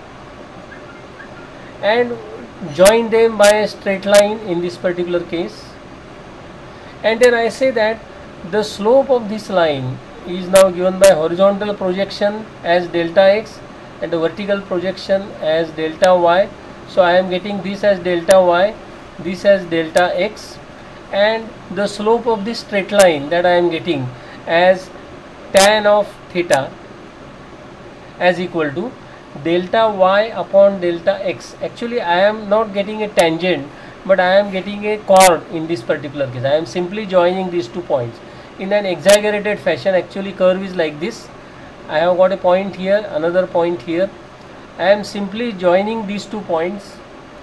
and join them by a straight line in this particular case, and then I say that the slope of this line is now given by horizontal projection as delta x and the vertical projection as delta y. So I am getting this as delta y, this as delta x, and the slope of this straight line that I am getting as tan of theta as equal to delta y upon delta x. Actually I am not getting a tangent, but I am getting a chord in this particular case. I am simply joining these 2 points in an exaggerated fashion. Actually curve is like this. I have got a point here, another point here. I am simply joining these 2 points,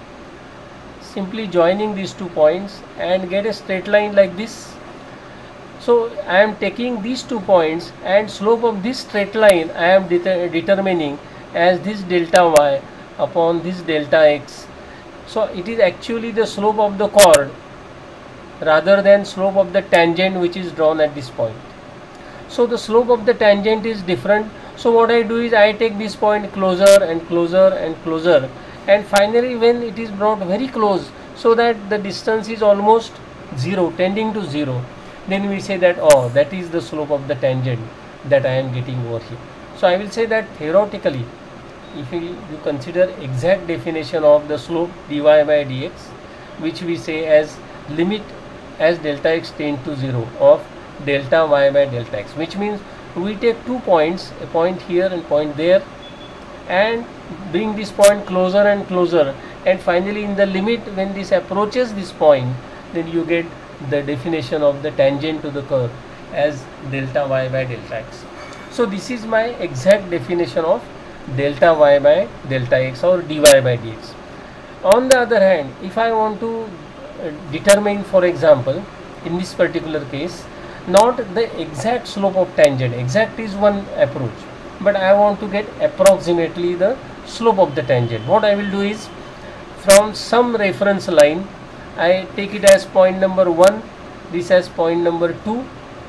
and get a straight line like this. So I am taking these 2 points, and slope of this straight line I am determining as this delta y upon this delta x. So it is actually the slope of the chord rather than slope of the tangent which is drawn at this point. So the slope of the tangent is different. So what I do is I take this point closer and closer and closer, and finally when it is brought very close so that the distance is almost 0, tending to 0, then we say that, oh, that is the slope of the tangent that I am getting over here. So I will say that theoretically, if you consider exact definition of the slope dy by dx, which we say as limit as delta x tends to 0 of delta y by delta x, which means we take 2 points, a point here and point there, and bring this point closer and closer, and finally in the limit when this approaches this point, then you get the definition of the tangent to the curve as delta y by delta x. So this is my exact definition of delta y by delta x or dy by dx. On the other hand, if I want to determine, for example, in this particular case, not the exact slope of tangent, exact is one approach, but I want to get approximately the slope of the tangent. What I will do is, from some reference line, I take it as point number 1, this as point number 2.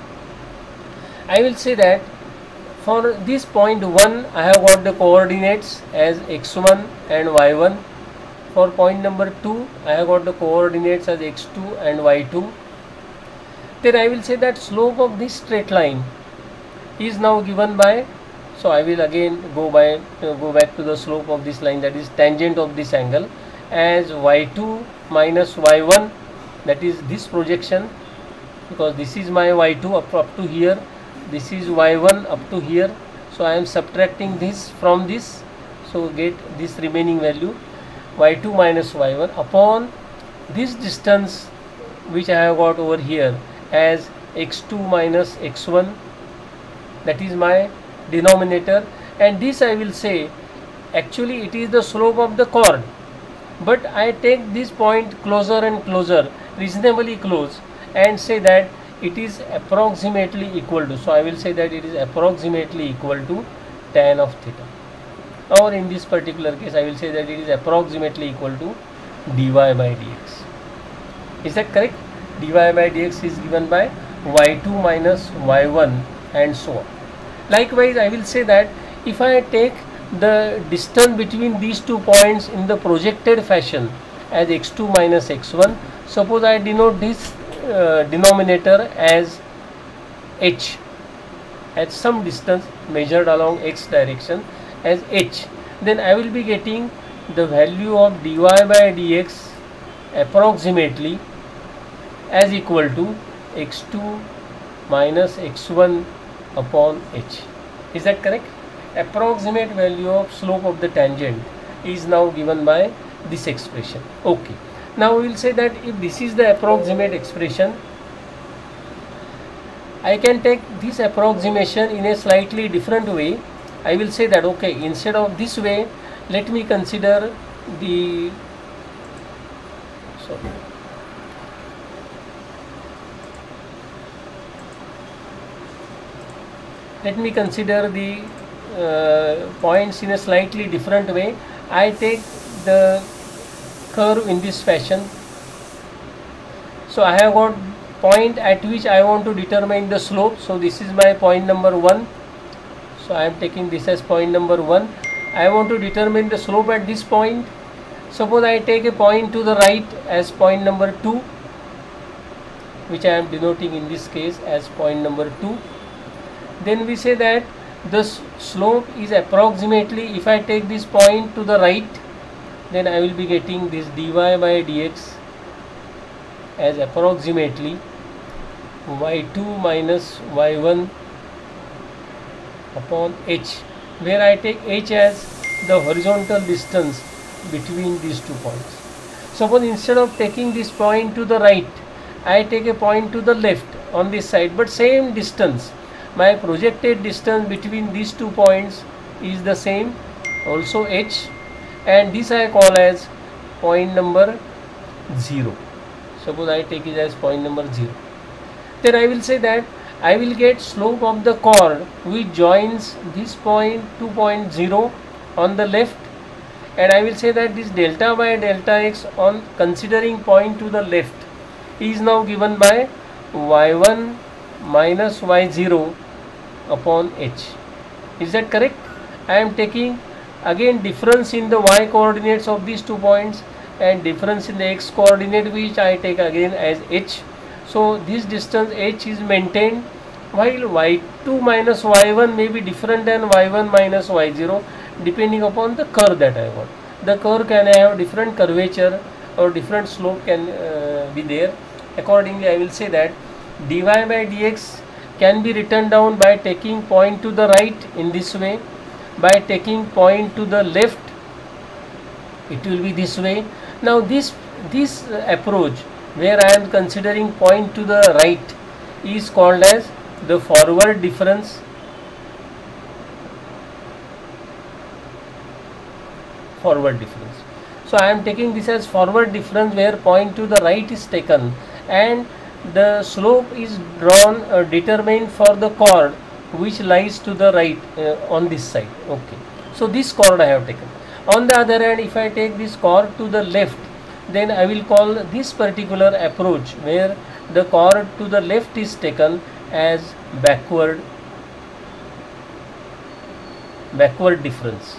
I will say that for this point 1 I have got the coordinates as x1 and y1. For point number 2 I have got the coordinates as x2 and y2. Then I will say that slope of this straight line is now given by, so I will again go back to the slope of this line, that is tangent of this angle, as y2 minus y1, that is this projection, because this is my y2 up to here, this is y1 up to here. So I am subtracting this from this, so get this remaining value y2 minus y1 upon this distance which I have got over here as x2 minus x1, that is my denominator, and this I will say actually it is the slope of the chord, but I take this point closer and closer, reasonably close, and say that it is approximately equal to, so I will say that it is approximately equal to tan of theta, or in this particular case I will say that it is approximately equal to dy by dx. Is that correct? Dy by dx is given by y2 minus y1 and so on. Likewise, I will say that if I take the distance between these 2 points in the projected fashion as x2 minus x1, suppose I denote this denominator as h, at some distance measured along x direction as h, then I will be getting the value of dy by dx approximately as equal to x2 minus x1 upon h. Is that correct? Approximate value of slope of the tangent is now given by this expression. Okay. Now we will say that if this is the approximate expression, I can take this approximation in a slightly different way. I will say that okay, instead of this way, let me consider the points in a slightly different way. I take the curve in this fashion. So I have got point at which I want to determine the slope. So this is my point number 1. So I am taking this as point number 1. I want to determine the slope at this point. Suppose I take a point to the right as point number 2, which I am denoting in this case as point number 2. Then we say that the slope is approximately, if I take this point to the right, then I will be getting this dy by dx as approximately y2 minus y1 upon h, where I take h as the horizontal distance between these 2 points. Suppose instead of taking this point to the right, I take a point to the left on this side, but same distance, my projected distance between these 2 points is the same, also h, and this I call as point number 0. Suppose I take it as point number 0. Then I will say that I will get slope of the chord which joins this point to point 0 on the left, and I will say that this delta by delta x on considering point to the left is now given by y1 minus y0 upon h. Is that correct? I am taking again difference in the y coordinates of these 2 points and difference in the x coordinate, which I take again as h. So this distance h is maintained, while y2 minus y1 may be different than y1 minus y0 depending upon the curve that I want. The curve can have different curvature or different slope can be there. Accordingly, I will say that dy by dx can be written down by taking point to the right in this way, by taking point to the left it will be this way. Now this approach where I am considering point to the right is called as the forward difference. So I am taking this as forward difference where point to the right is taken and the slope is drawn determined for the chord which lies to the right on this side. Okay, so this chord I have taken. On the other hand, if I take this chord to the left, then I will call this particular approach where the chord to the left is taken as backward difference.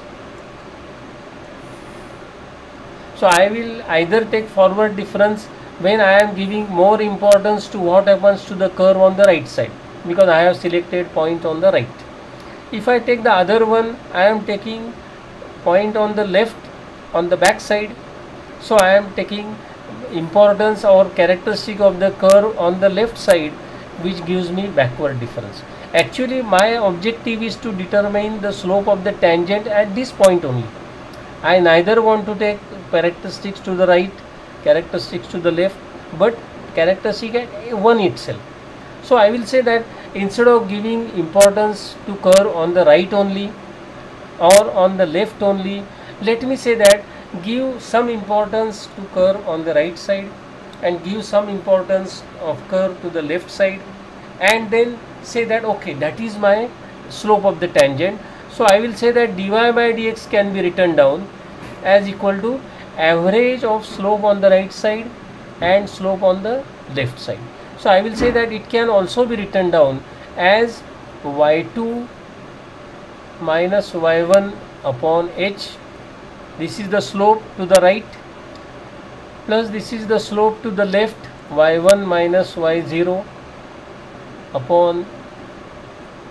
So I will either take forward difference when I am giving more importance to what happens to the curve on the right side, because I have selected point on the right. If I take the other one, I am taking point on the left on the back side, so I am taking importance or characteristic of the curve on the left side, which gives me backward difference. Actually my objective is to determine the slope of the tangent at this point only. I neither want to take characteristics to the right, characteristics to the left, but characteristic at one itself. So I will say that instead of giving importance to curve on the right only or on the left only, let me say that give some importance to curve on the right side and give some importance of curve to the left side, and then say that okay, that is my slope of the tangent. So I will say that dy by dx can be written down as equal to average of slope on the right side and slope on the left side. So I will say that it can also be written down as y2 minus y1 upon h. This is the slope to the right, plus this is the slope to the left, y1 minus y0 upon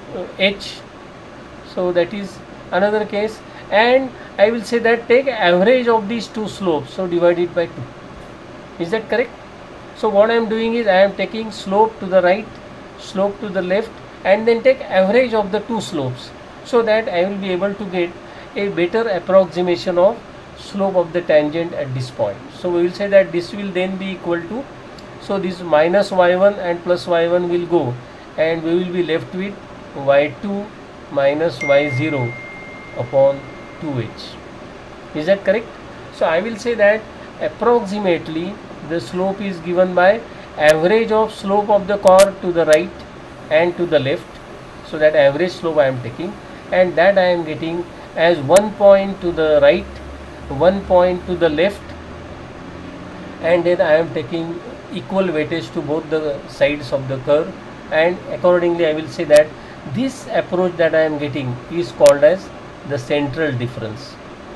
h. So that is another case, and I will say that take average of these two slopes, so divide it by 2. Is that correct? So what I am doing is I am taking slope to the right, slope to the left, and then take average of the two slopes, so that I will be able to get a better approximation of slope of the tangent at this point. So we will say that this will then be equal to, so this minus y1 and plus y1 will go, and we will be left with y2 minus y0 upon 2h. Is that correct? So I will say that approximately the slope is given by average of slope of the chord to the right and to the left. So that average slope I am taking, and that I am getting as 1 point to the right, 1 point to the left, and then I am taking equal weightage to both the sides of the curve, and accordingly I will say that this approach that I am getting is called as the central difference.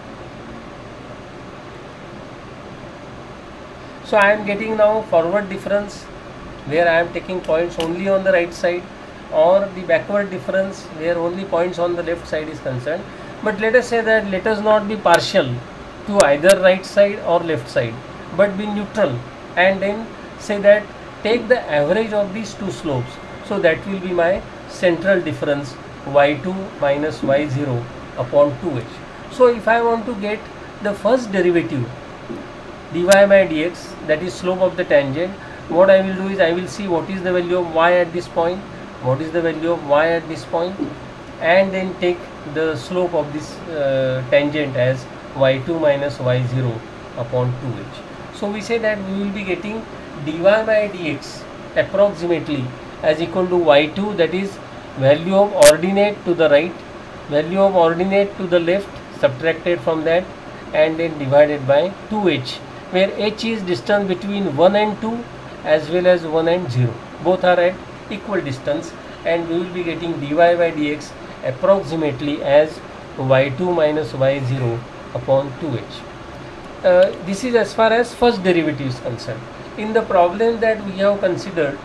So I am getting now forward difference, where I am taking points only on the right side, or the backward difference where only points on the left side is concerned. But let us say that let us not be partial to either right side or left side, but be neutral, and then say that take the average of these two slopes. So that will be my central difference, y2 minus y0 upon 2h. So if I want to get the first derivative dy by dx, that is slope of the tangent, what I will do is I will see what is the value of y at this point, what is the value of y at this point, and then take the slope of this tangent as y2 minus y0 upon 2h. So we say that we will be getting dy by dx approximately as equal to y2, that is value of ordinate to the right, value of ordinate to the left subtracted from that, and then divided by 2h, where h is distance between 1 and 2 as well as 1 and 0. Both are at equal distance, and we will be getting dy by dx approximately as y2 minus y0 upon 2h. This is as far as first derivative is concerned. In the problem that we have considered,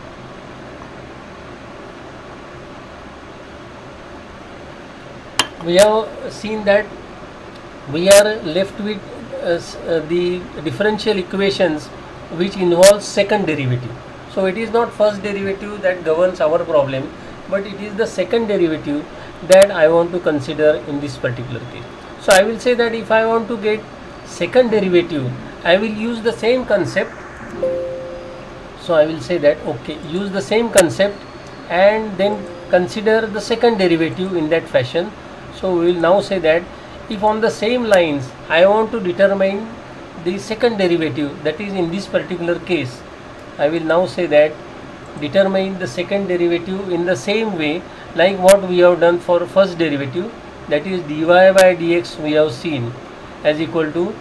we have seen that we are left with the differential equations which involves second derivative. So it is not first derivative that governs our problem, but it is the second derivative that I want to consider in this particular case. So I will say that if I want to get second derivative, I will use the same concept. So I will say that okay, use the same concept and then consider the second derivative in that fashion. So we will now say that if on the same lines I want to determine the second derivative, that is in this particular case, I will now say that determine the second derivative in the same way like what we have done for first derivative, that is dy by dx we have seen as equal to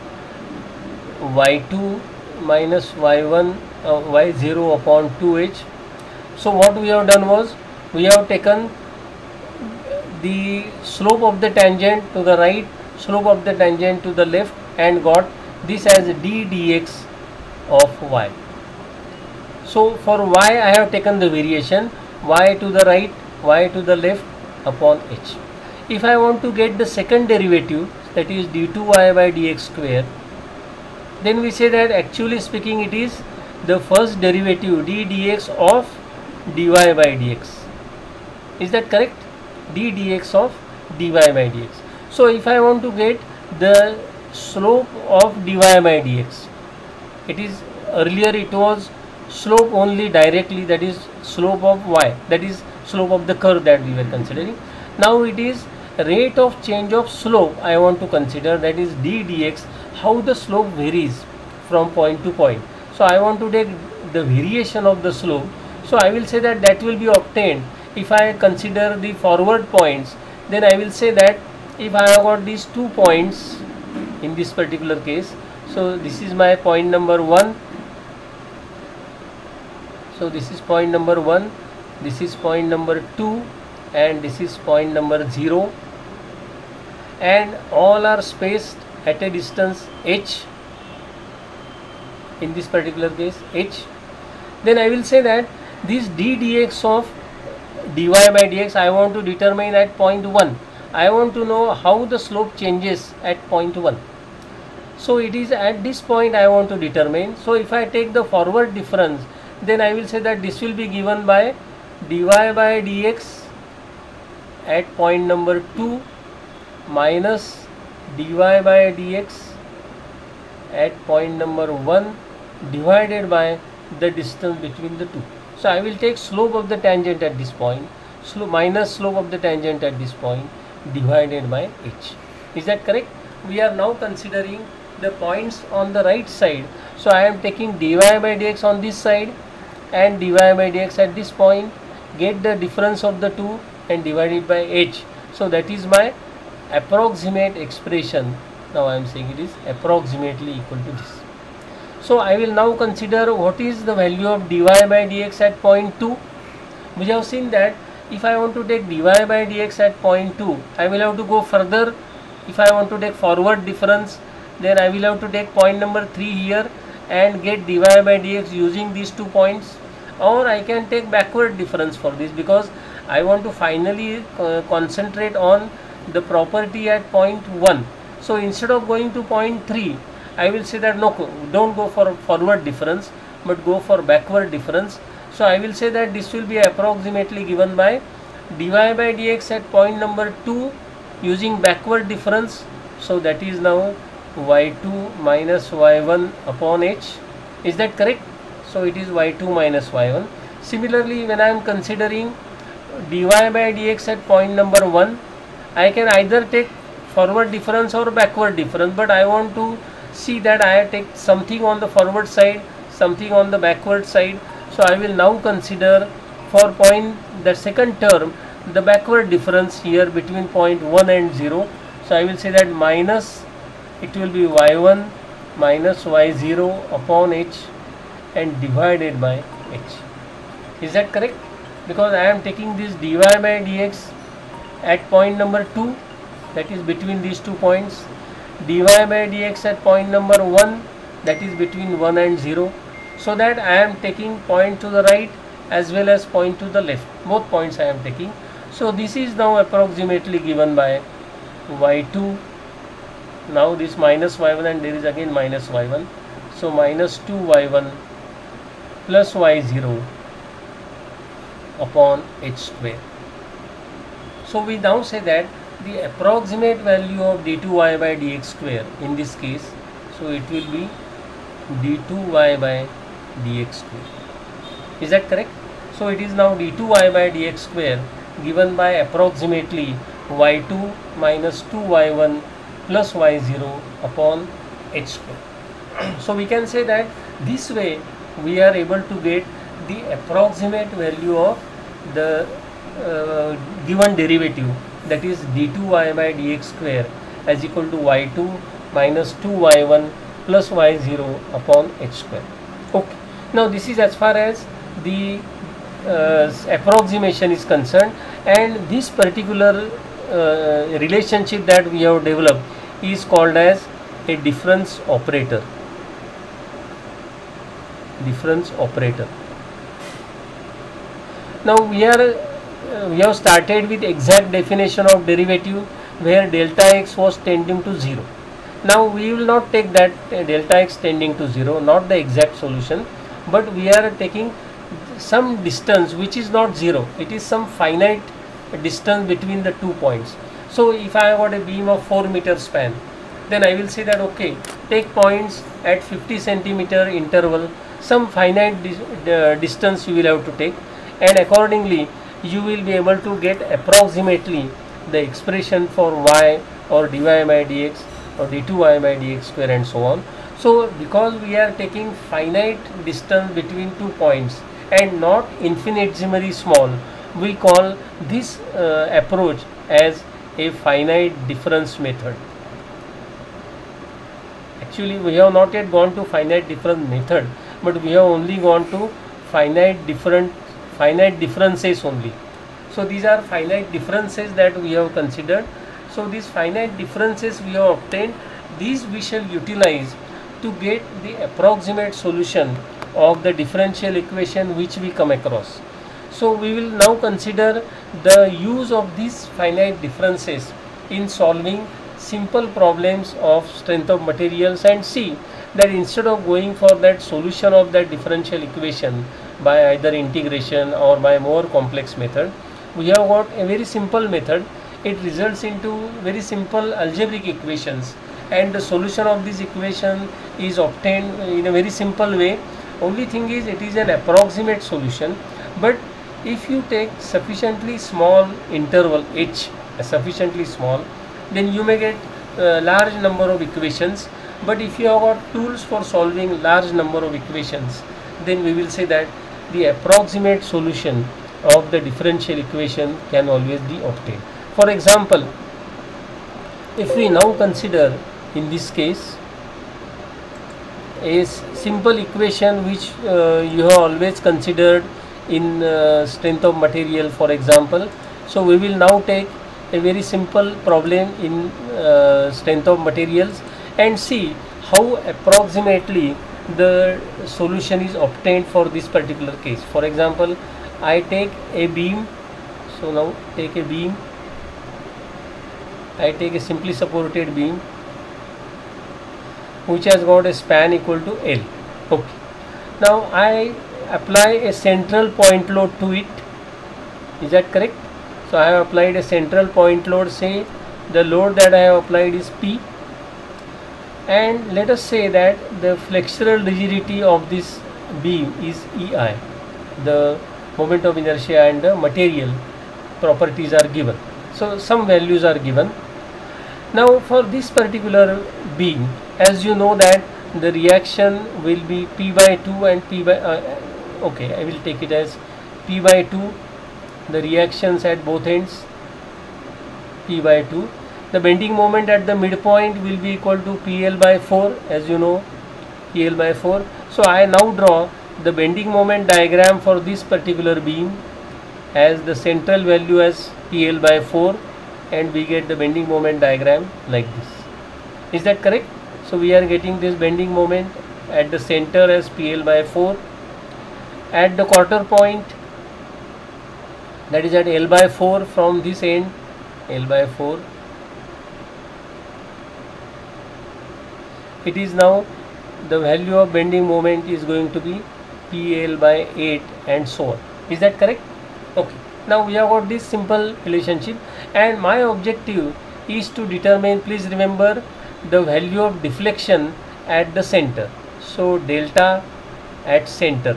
y2 minus y1 y0 upon 2h. So what we have done was we have taken the slope of the tangent to the right, slope of the tangent to the left, and got this as d dx of y. So for y I have taken the variation y to the right, y to the left upon h. If I want to get the second derivative, that is d2y by dx square, then we say that actually speaking it is the first derivative d dx of dy by dx. Is that correct? D dx of dy by dx. So if I want to get the slope of dy by dx, it is earlier it was slope only directly, that is slope of y, that is slope of the curve that we were considering. Now it is rate of change of slope I want to consider, that is d dx, how the slope varies from point to point. So I want to take the variation of the slope. So I will say that that will be obtained if I consider the forward points. Then I will say that if I have got these 2 points in this particular case, so this is my point number 1, so this is point number 1, this is point number 2, and this is point number 0, and all are spaced at a distance h, in this particular case h. Then I will say that this d dx of dy by dx I want to determine at point 1. I want to know how the slope changes at point 1. So it is at this point I want to determine. So if I take the forward difference, then I will say that this will be given by dy by dx at point number 2 minus dy by dx at point number 1 divided by the distance between the two. So I will take slope of the tangent at this point, minus slope of the tangent at this point divided by h. Is that correct? We are now considering the points on the right side. So I am taking dy by dx on this side and dy by dx at this point, get the difference of the two and divide it by h. So that is my approximate expression. Now I am saying it is approximately equal to this. So I will now consider what is the value of dy by dx at point 2. We have seen that if I want to take dy by dx at point 2, I will have to go further. If I want to take forward difference, then I will have to take point number 3 here and get dy by dx using these 2 points, or I can take backward difference for this, because I want to finally concentrate on the property at point 1. So instead of going to point 3, I will say that no, don't go for forward difference but go for backward difference. So I will say that this will be approximately given by dy by dx at point number 2 using backward difference. So that is now y2 minus y1 upon h. Is that correct? So it is y2 minus y1. Similarly, when I am considering dy by dx at point number 1, I can either take forward difference or backward difference, but I want to see that I take something on the forward side, something on the backward side. So I will now consider for point the second term the backward difference here between point 1 and 0. So I will say that minus, it will be y1 minus y0 upon h and divided by h. Is that correct? Because I am taking this dy by dx at point number 2, that is between these 2 points, dy by dx at point number 1, that is between 1 and 0, so that I am taking point to the right as well as point to the left, both points I am taking. So this is now approximately given by y2, now this minus y1 and there is again minus y1, so minus 2y1 plus y0 upon h square. So we now say that the approximate value of d2y by dx square in this case, so it will be d2y by dx square. Is that correct? So it is now d2y by dx square given by approximately y2 minus 2y1 plus y0 upon h square. So we can say that this way we are able to get the approximate value of the given derivative, that is d2y by dx square as equal to y2 minus 2y1 plus y0 upon h square. Okay. Now this is as far as the approximation is concerned, and this particular relationship that we have developed is called as a difference operator. Difference operator. Now we have started with exact definition of derivative where delta x was tending to 0. Now we will not take that delta x tending to 0, not the exact solution, but we are taking some distance which is not 0, it is some finite distance between the 2 points. So if I have got a beam of 4 meter span, then I will say that okay, take points at 50 centimeter interval, some finite distance you will have to take, and accordingly you will be able to get approximately the expression for y or dy by dx or d2y by dx square and so on. So because we are taking finite distance between 2 points and not infinitesimally small, we call this approach as a finite difference method. Actually we have not yet gone to finite difference method, but we have only gone to finite differences only. So these are finite differences that we have considered. So these finite differences we have obtained, these we shall utilize to get the approximate solution of the differential equation which we come across. So we will now consider the use of these finite differences in solving simple problems of strength of materials, and see that instead of going for that solution of that differential equation by either integration or by more complex method, we have got a very simple method. It results into very simple algebraic equations, and the solution of this equation is obtained in a very simple way. Only thing is, it is an approximate solution, but if you take sufficiently small interval h, sufficiently small, then you may get large number of equations. But if you have got tools for solving large number of equations, then we will say that the approximate solution of the differential equation can always be obtained. For example, if we now consider in this case a simple equation which you have always considered in strength of material, for example. So we will now take a very simple problem in strength of materials and see how approximately the solution is obtained for this particular case. For example, I take a beam. So now take a beam. I take a simply supported beam which has got a span equal to L. Okay. Now I apply a central point load to it. Is that correct? So I have applied a central point load. Say the load that I have applied is P, and let us say that the flexural rigidity of this beam is EI. The moment of inertia and the material properties are given. So some values are given. Now for this particular beam, as you know that the reaction will be P by 2 and P by okay, I will take it as P by 2, the reactions at both ends P by 2. The bending moment at the midpoint will be equal to PL by 4, as you know, PL by 4. So I now draw the bending moment diagram for this particular beam as the central value as PL by 4, and we get the bending moment diagram like this. Is that correct? So we are getting this bending moment at the center as PL by 4. At the quarter point, that is at L by 4, from this end L by 4, it is now the value of bending moment is going to be PL by 8 and so on. Is that correct? Okay. Now we have got this simple relationship, and my objective is to determine, please remember, the value of deflection at the center. So delta at center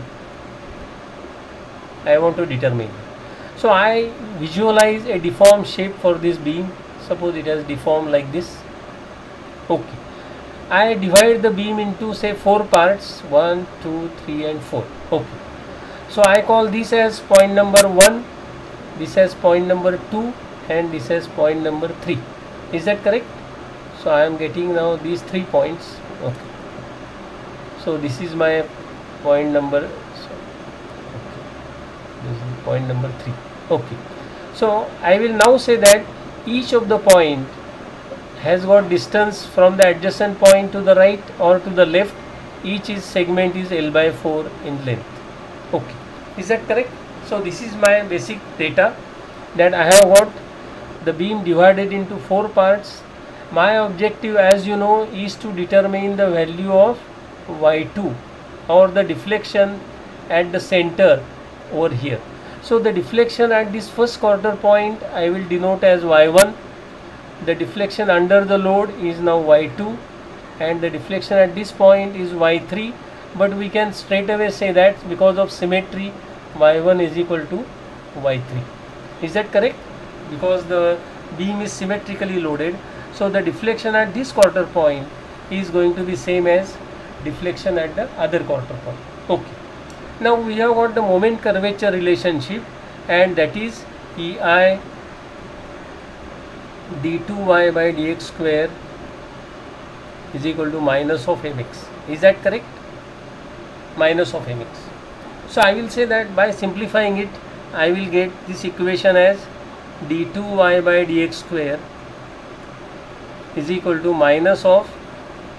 I want to determine. So I visualize a deformed shape for this beam. Suppose it has deformed like this. Okay. I divide the beam into say 4 parts, 1, 2, 3 and 4. Okay. So I call this as point number 1, this as point number 2 and this as point number 3. Is that correct? So I am getting now these 3 points. Okay. So this is my point number, this is point number 3. Okay. So I will now say that each of the point has got distance from the adjacent point to the right or to the left. Each segment is L by 4 in length. Okay. Is that correct? So this is my basic data, that I have got the beam divided into 4 parts. My objective, as you know, is to determine the value of Y2 or the deflection at the center over here. So the deflection at this first quarter point I will denote as Y1. The deflection under the load is now Y2, and the deflection at this point is Y3, but we can straight away say that because of symmetry Y1 is equal to Y3. Is that correct? Because the beam is symmetrically loaded, so the deflection at this quarter point is going to be same as deflection at the other quarter point. Okay. Now we have got the moment curvature relationship, and that is EI d2y by dx square is equal to minus of mx. Is that correct? Minus of mx. So I will say that by simplifying it, I will get this equation as d2y by dx square is equal to minus of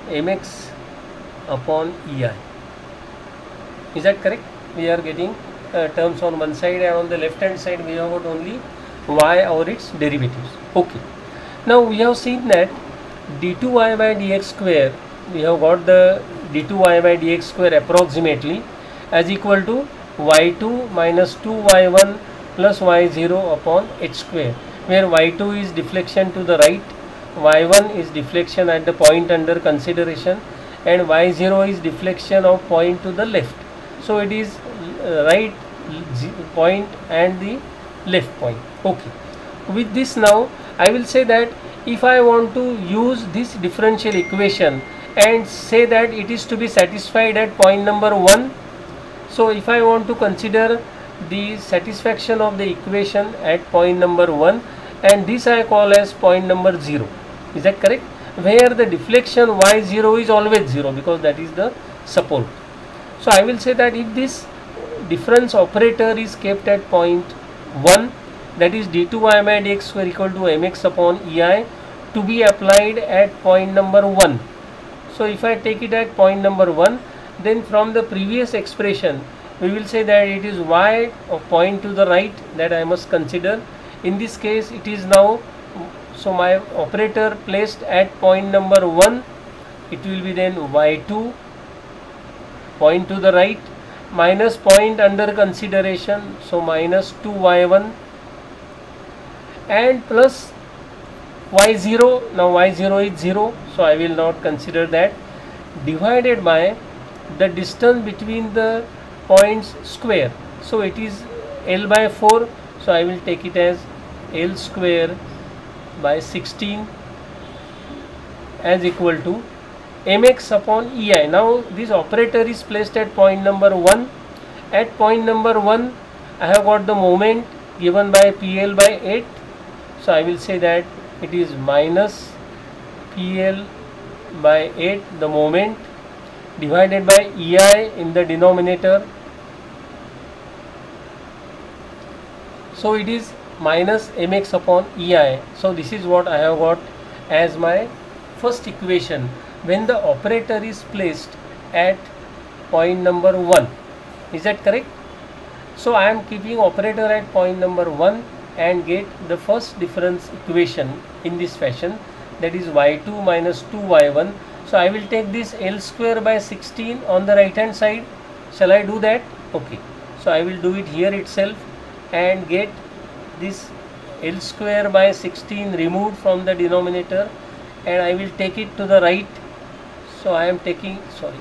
mx upon EI. Is that correct? We are getting terms on one side, and on the left hand side we have got only y or its derivatives. Okay, now we have seen that d2y by dx square, we have got the d2y by dx square approximately as equal to y2 minus 2y1 plus y0 upon h square, where y2 is deflection to the right, y1 is deflection at the point under consideration, and y0 is deflection of point to the left. So it is right point and the left point. Okay, with this now I will say that if I want to use this differential equation and say that it is to be satisfied at point number 1, so if I want to consider the satisfaction of the equation at point number 1, and this I call as point number 0, is that correct? Where the deflection y0 is always 0 because that is the support. So I will say that if this difference operator is kept at point 1, that is d2y by dx square equal to mx upon ei, to be applied at point number 1. So if I take it at point number 1, then from the previous expression we will say that it is y of point to the right that I must consider. In this case it is now, so my operator placed at point number 1, it will be then y2 point to the right minus point under consideration, so minus 2y1, and plus y0, now y0 is 0, so I will not consider that, divided by the distance between the points square, so it is L by 4, so I will take it as L square by 16 as equal to mx upon ei. Now this operator is placed at point number 1. At point number 1 I have got the moment given by PL by 8, so I will say that it is minus PL by 8 the moment divided by ei in the denominator, so it is minus mx upon ei. So this is what I have got as my first equation when the operator is placed at point number 1. Is that correct? So I am keeping operator at point number 1 and get the first difference equation in this fashion, that is y2 minus 2y1. So I will take this L square by 16 on the right hand side. Shall I do that? Okay, so I will do it here itself and get this L square by 16 removed from the denominator, and I will take it to the right. So I am taking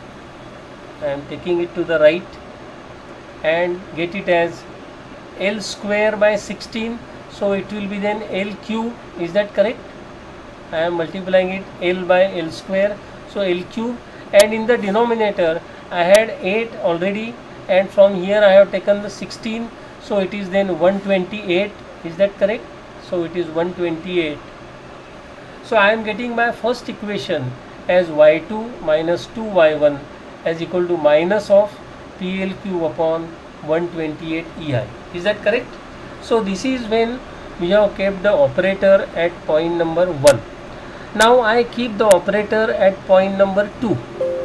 it to the right and get it as L square by 16, so it will be then L cube. Is that correct? I am multiplying it L by L square, so L cube, and in the denominator I had 8 already, and from here I have taken the 16, so it is then 128. Is that correct? So it is 128. So I am getting my first equation as y2 minus 2y1 as equal to minus of PL cube upon 128 ei. Is that correct? So this is when we have kept the operator at point number 1. Now I keep the operator at point number 2.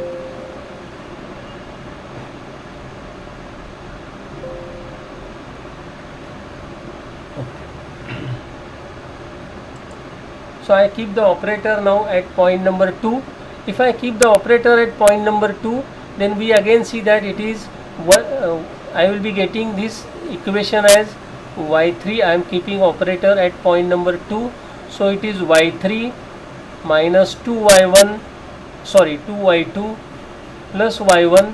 So I keep the operator now at point number 2. If I keep the operator at point number 2, then we again see that it is I will be getting this equation as y3. I am keeping operator at point number 2, so it is y3 minus 2y2 plus y1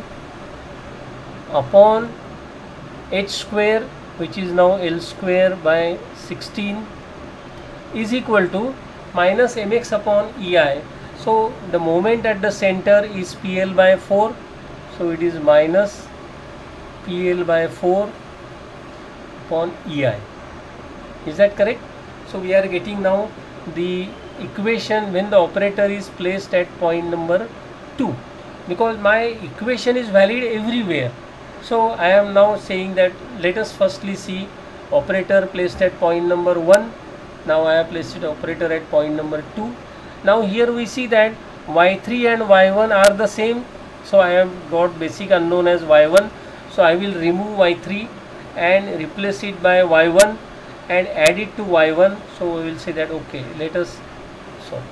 upon h square, which is now L square by 16, is equal to minus mx upon ei. So the moment at the center is PL by 4, so it is minus PL by 4 upon ei. Is that correct? So we are getting now the equation when the operator is placed at point number 2, because my equation is valid everywhere. So I am now saying that let us firstly see operator placed at point number 1. Now I have placed it operator at point number 2. Now here we see that y3 and y1 are the same, so I have got basic unknown as y1, so I will remove y3 and replace it by y1 and add it to y1. So we will say that okay, let us solve.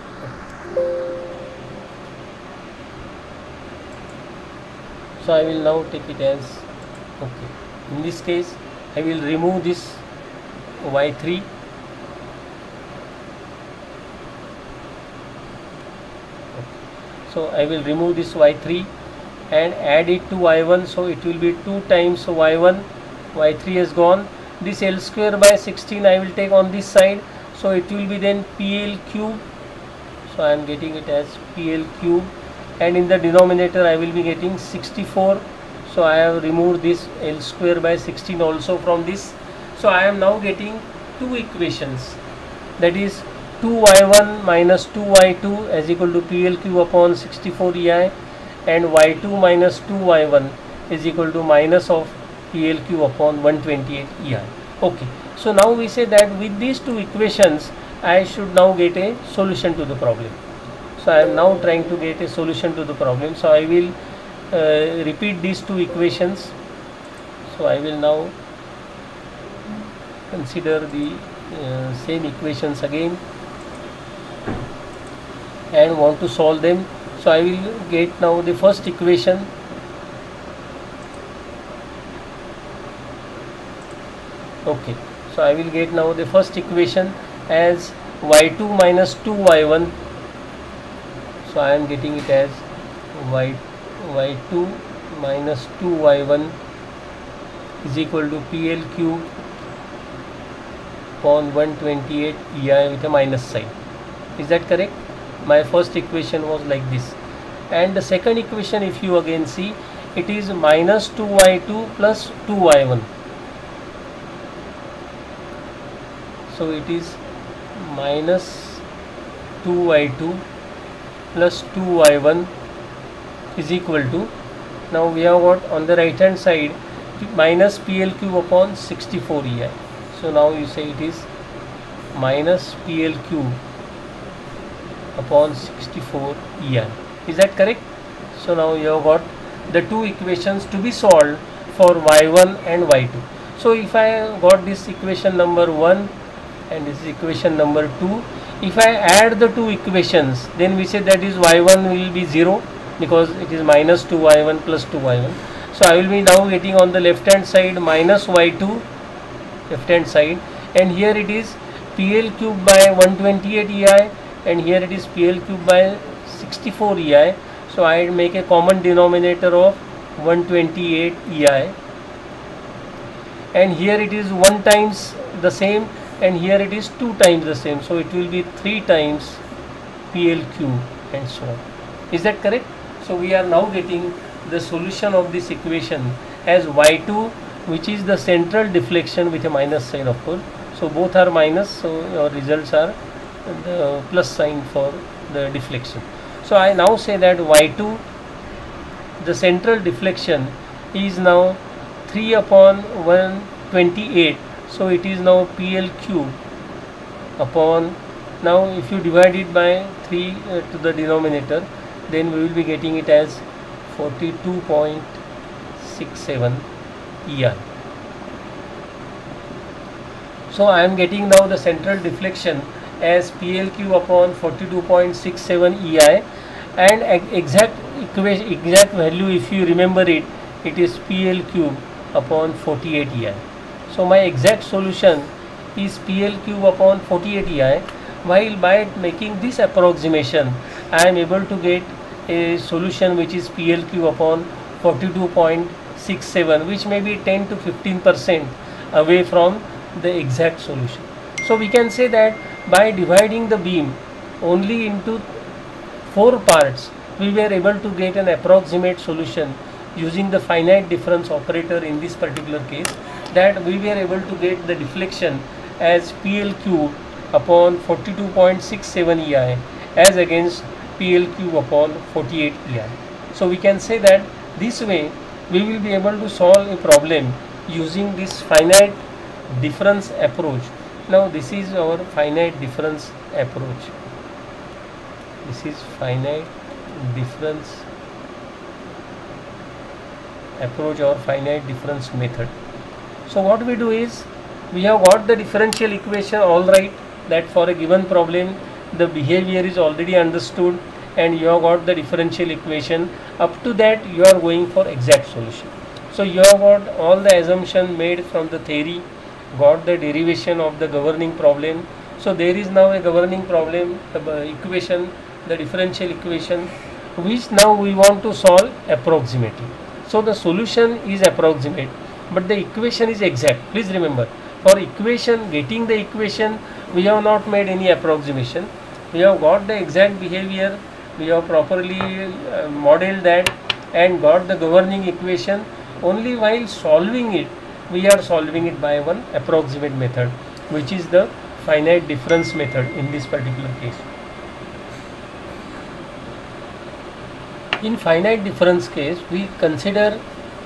So I will now take it as okay. In this case I will remove this y3. So I will remove this y3 and add it to y1. So it will be 2 times y1. y3 is gone. This L square by 16 I will take on this side. So it will be then PL cube. So I am getting it as PL cube, and in the denominator I will be getting 64. So I have removed this L square by 16 also from this. So I am now getting two equations, that is 2y1 minus 2y2 is equal to PL cube upon 64 EI, and y2 minus 2y1 is equal to minus of PL cube upon 128 EI. Okay, so now we say that with these two equations I should now get a solution to the problem. So I am now trying to get a solution to the problem. So I will repeat these two equations. So I will now consider the same equations again and want to solve them. So I will get now the first equation. Okay, so I will get now the first equation as y2 minus 2y1. So I am getting it as y2 minus 2y1 is equal to PL cube upon 128 EI with a minus sign. Is that correct? My first equation was like this, and the second equation, if you again see, it is minus 2y2 plus 2y1. So it is minus 2y2 plus 2y1 is equal to, now we have got on the right hand side minus PL cube upon 64 EI. So now you say it is minus PL cube upon 64 EI. Is that correct? So now you have got the two equations to be solved for y1 and y2. So if I got this equation number 1 and this is equation number 2, if I add the two equations, then we say that is y1 will be 0 because it is minus 2y1 plus 2y1. So I will be now getting on the left hand side minus y2 left hand side, and here it is PL cube by 128 EI, and here it is PL cube by 64 EI. So I make a common denominator of 128 EI, and here it is 1 times the same, and here it is 2 times the same. So it will be 3 times PL cube and so on. Is that correct? So we are now getting the solution of this equation as y2, which is the central deflection with a minus sign, of course. So both are minus, so your results are the plus sign for the deflection. So I now say that y2, the central deflection, is now 3 upon 128. So it is now PL cube upon, now if you divide it by 3 to the denominator, then we will be getting it as 42.67 EI. So I am getting now the central deflection as PL cube upon 42.67 EI, and exact value, if you remember it, it is PL cube upon 48 EI. So my exact solution is PL cube upon 48 EI. While by making this approximation, I am able to get a solution which is PL cube upon 42.67, which may be 10 to 15% away from the exact solution. So we can say that by dividing the beam only into 4 parts, we were able to get an approximate solution using the finite difference operator in this particular case, that we were able to get the deflection as PL cube upon 42.67 EI as against PL cube upon 48 EI. So we can say that this way we will be able to solve a problem using this finite difference approach. Now this is our finite difference approach. This is finite difference approach or finite difference method. So what we do is, we have got the differential equation all right, that for a given problem the behavior is already understood and you have got the differential equation. Up to that you are going for exact solution. So you have got all the assumption made from the theory, got the derivation of the governing problem. So there is now a governing problem, the equation, the differential equation, which now we want to solve approximately. So the solution is approximate, but the equation is exact. Please remember, for equation, getting the equation, we have not made any approximation. We have got the exact behavior, we have properly modeled that and got the governing equation. Only while solving it, we are solving it by one approximate method, which is the finite difference method in this particular case. In finite difference case, we consider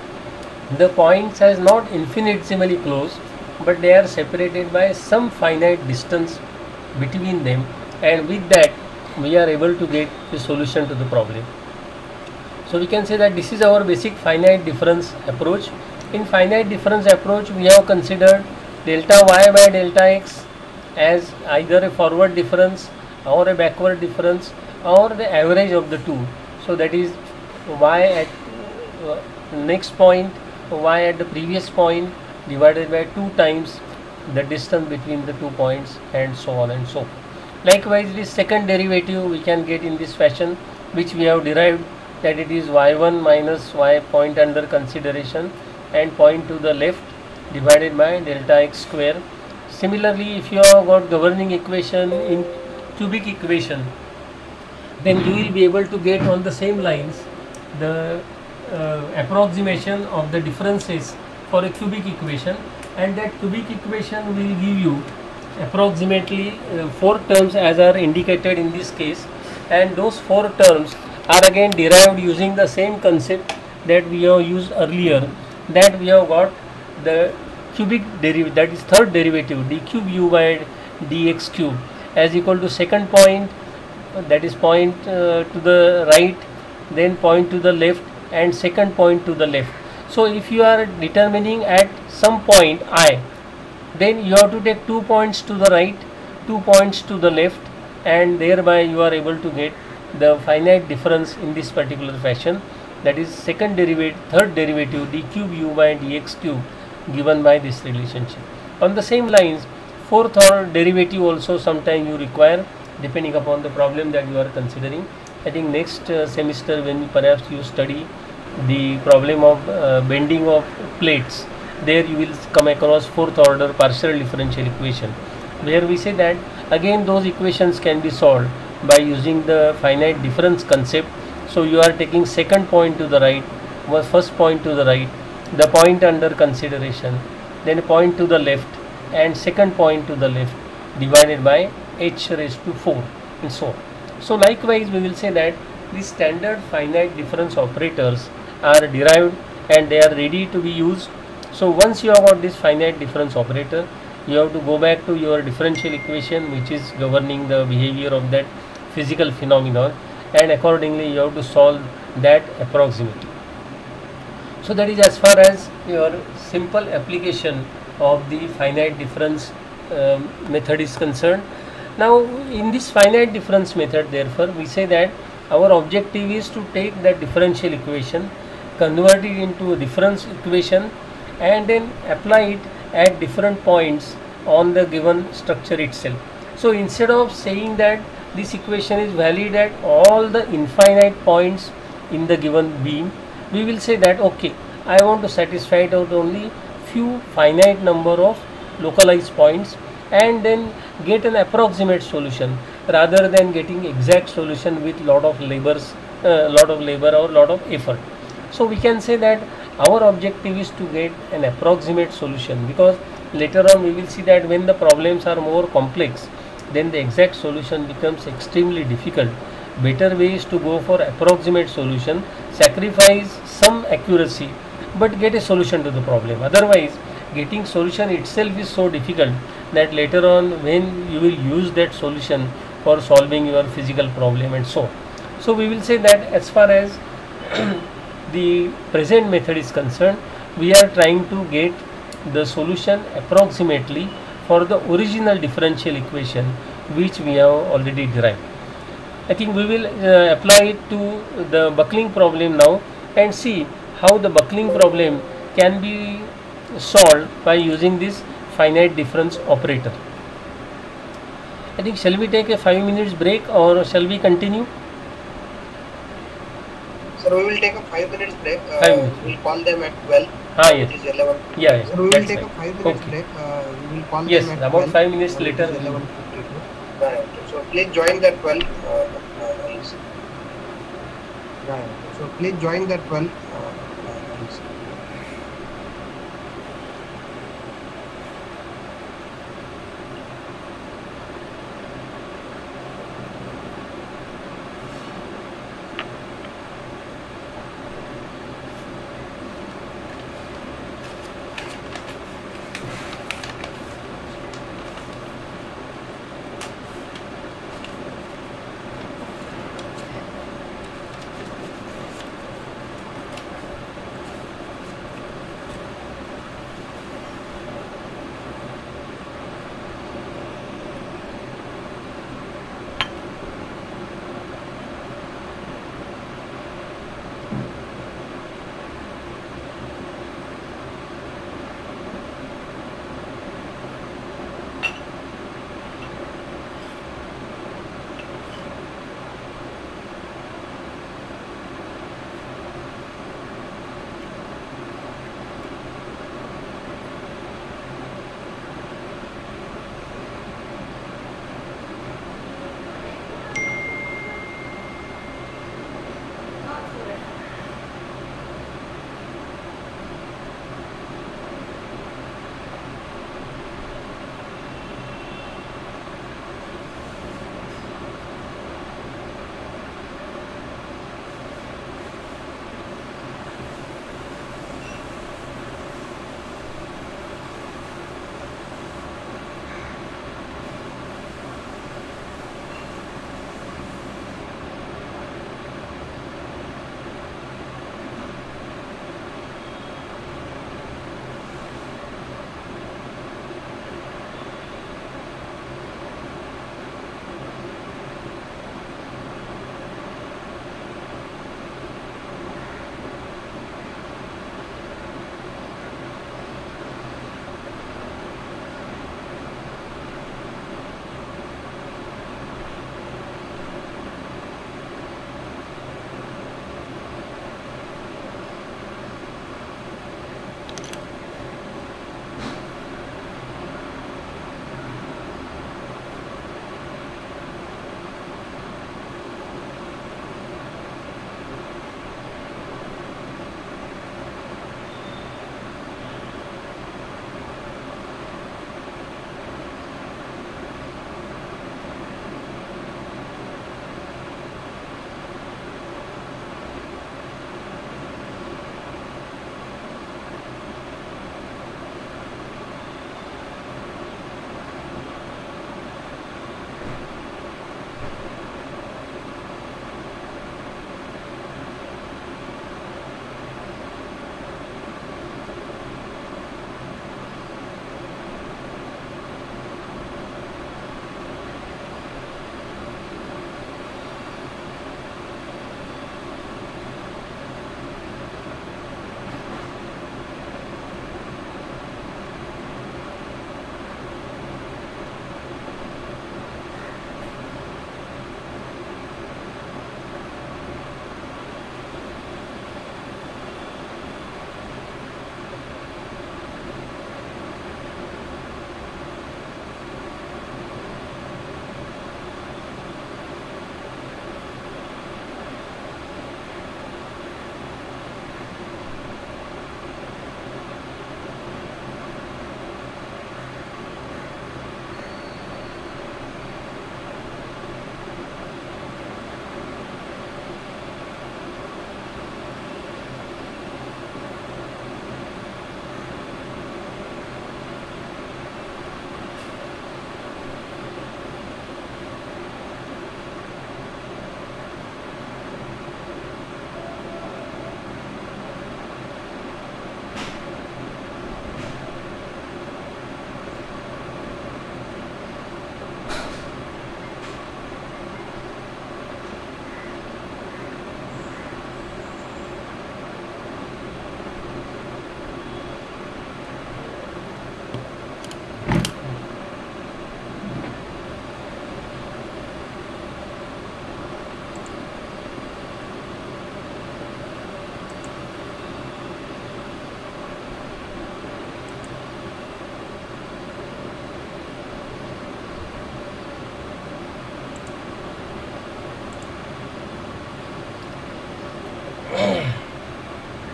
the points as not infinitesimally close, but they are separated by some finite distance between them, and with that we are able to get the solution to the problem. So we can say that this is our basic finite difference approach. In finite difference approach, we have considered delta y by delta x as either a forward difference or a backward difference or the average of the two. So that is y at next point, y at the previous point divided by 2 times the distance between the 2 points, and so on and so forth. Likewise, this second derivative we can get in this fashion, which we have derived, that it is y1 minus y point under consideration and point to the left divided by delta x square. Similarly, if you have got governing equation in cubic equation, then you will be able to get on the same lines the approximation of the differences for a cubic equation, and that cubic equation will give you approximately 4 terms as are indicated in this case, and those 4 terms are again derived using the same concept that we have used earlier, that we have got the cubic derivative, that is third derivative, d cube u by dx cube, as equal to second point, that is point to the right, then point to the left, and second point to the left. So if you are determining at some point I, then you have to take 2 points to the right, 2 points to the left, and thereby you are able to get the finite difference in this particular fashion, that is third derivative d cube u by dx cube given by this relationship. On the same lines, fourth order derivative also sometime you require, depending upon the problem that you are considering. I think next semester, when perhaps you study the problem of bending of plates, there you will come across fourth order partial differential equation, where we say that again those equations can be solved by using the finite difference concept. So you are taking second point to the right, first point to the right, the point under consideration, then a point to the left, and second point to the left divided by h raised to 4, and so on. So likewise, we will say that these standard finite difference operators are derived and they are ready to be used. So once you have got this finite difference operator, you have to go back to your differential equation, which is governing the behavior of that physical phenomenon, and accordingly you have to solve that approximately. So that is as far as your simple application of the finite difference method is concerned. Now in this finite difference method, therefore, we say that our objective is to take that differential equation, convert it into a difference equation, and then apply it at different points on the given structure itself. So instead of saying that this equation is valid at all the infinite points in the given beam, we will say that okay, I want to satisfy it out only few finite number of localized points, and then get an approximate solution rather than getting exact solution with lot of labor or lot of effort. So we can say that our objective is to get an approximate solution, because later on we will see that when the problems are more complex, then the exact solution becomes extremely difficult. Better way is to go for approximate solution, sacrifice some accuracy, but get a solution to the problem. Otherwise, getting solution itself is so difficult that later on when you will use that solution for solving your physical problem and so on. So we will say that as far as the present method is concerned, we are trying to get the solution approximately for the original differential equation which we have already derived. I think we will apply it to the buckling problem now and see how the buckling problem can be solved by using this finite difference operator. I think shall we take a 5 minutes break or shall we continue? Sir, we will take a 5 minutes break. 5 minutes. We'll call them at 12. Yes. It is 11. Yeah, Sir, we will that's take a right. 5 minutes Okay. break. We will call Yes, them at about 12. 5 minutes It later. is 11:52. Right. So please join that 12. Right. So please join that 12.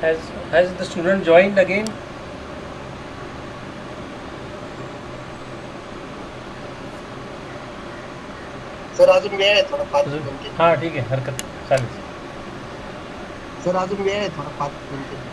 has the student joined again? Sir अजून वेळ आहे थोडा 5 मिनिटे. हाँ ठीक है, हरकत चालेल. सर अजून वेळ आहे थोडा 5 मिनिटे.